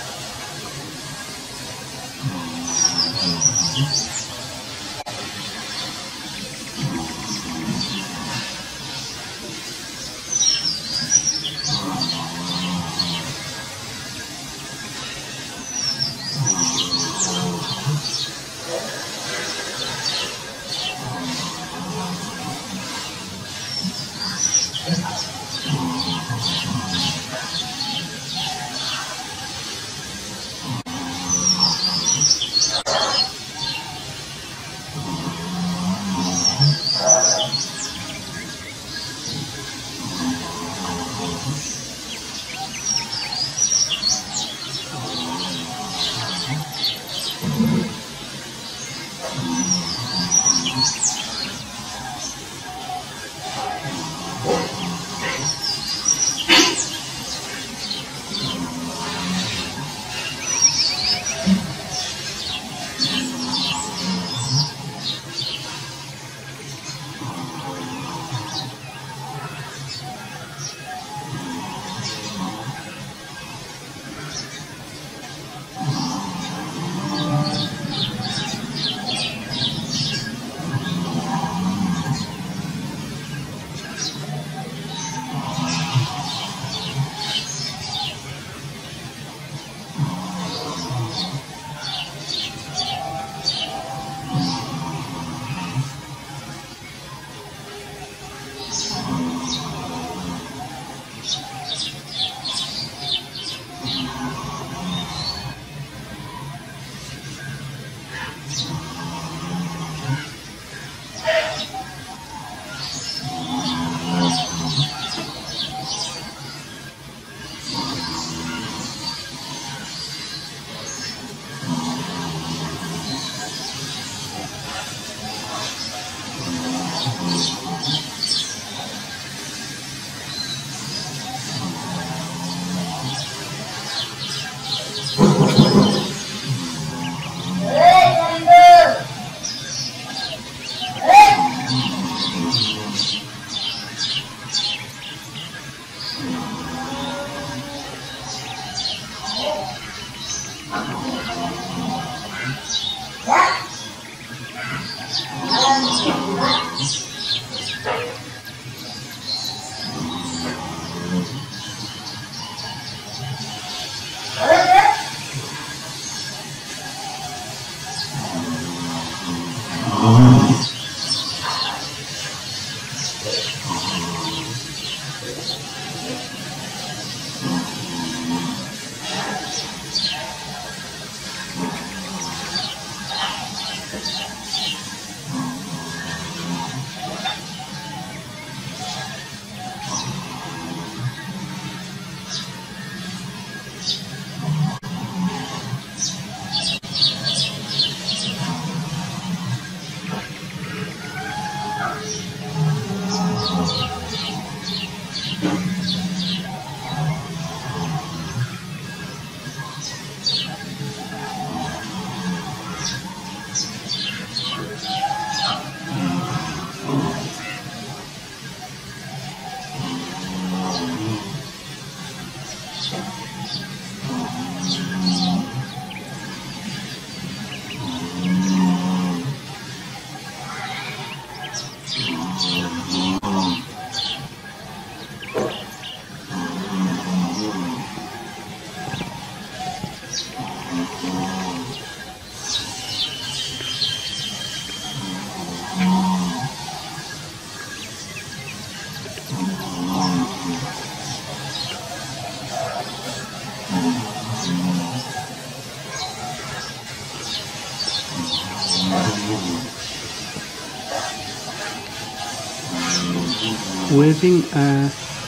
Weaving a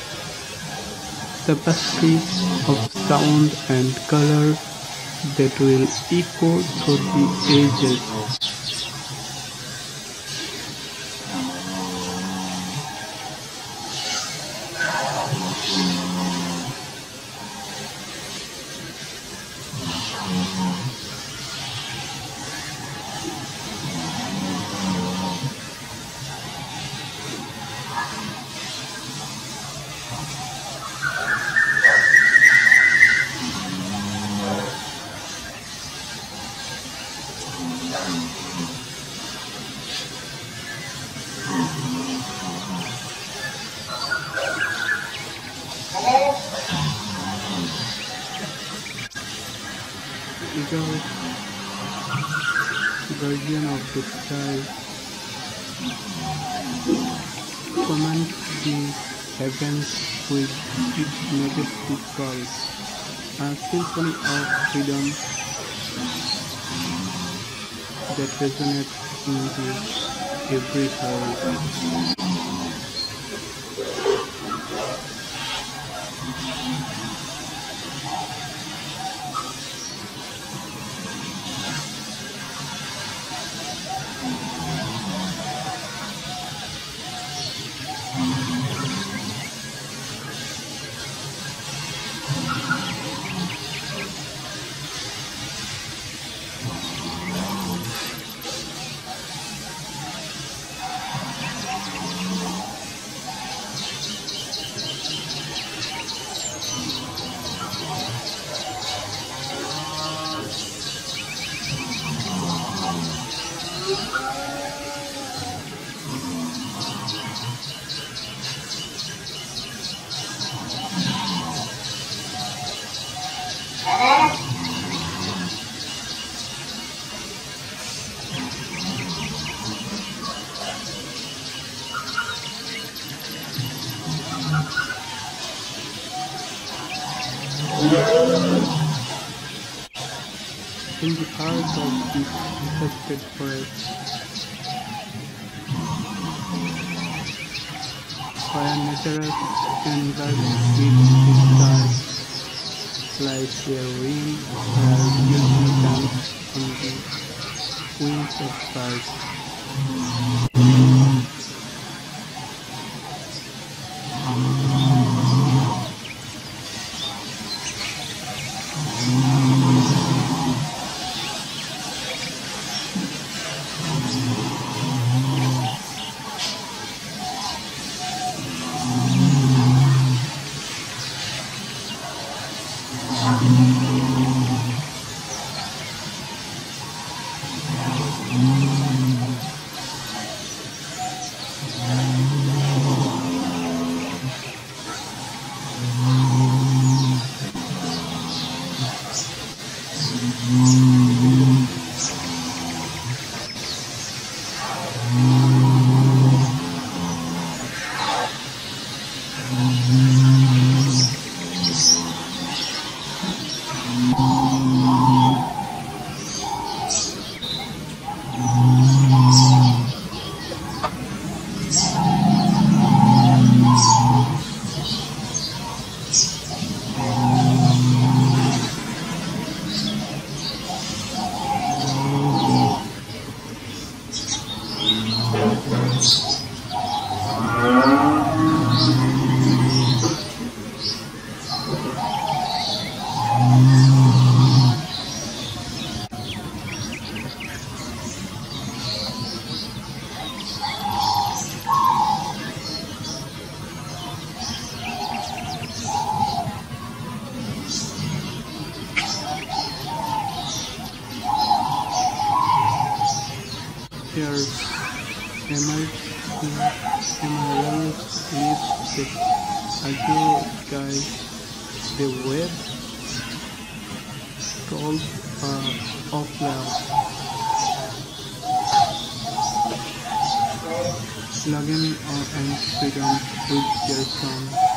tapestry of sound and color that will echo through the ages. Eagle, guardian of the sky, commands the heavens with its majestic call, a symphony of freedom that resonates into every heart. In the heart of this infested forest, where Nature's environment meets the stars, lies their wings where beauty dance on the wings of stars. Here's emerald, emerald lipstick. Are you guys the web trolls uh, of love? Log in on Instagram with your song.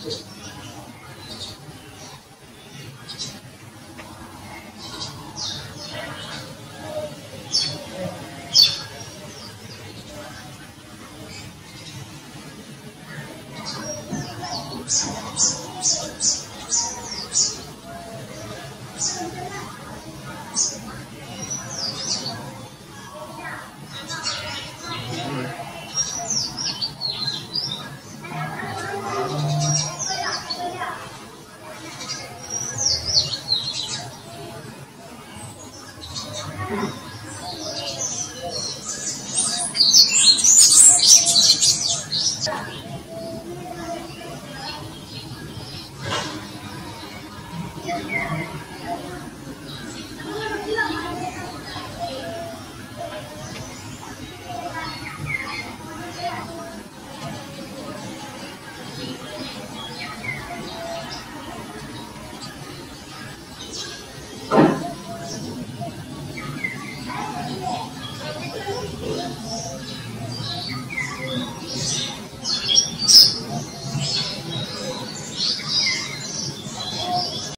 Yeah.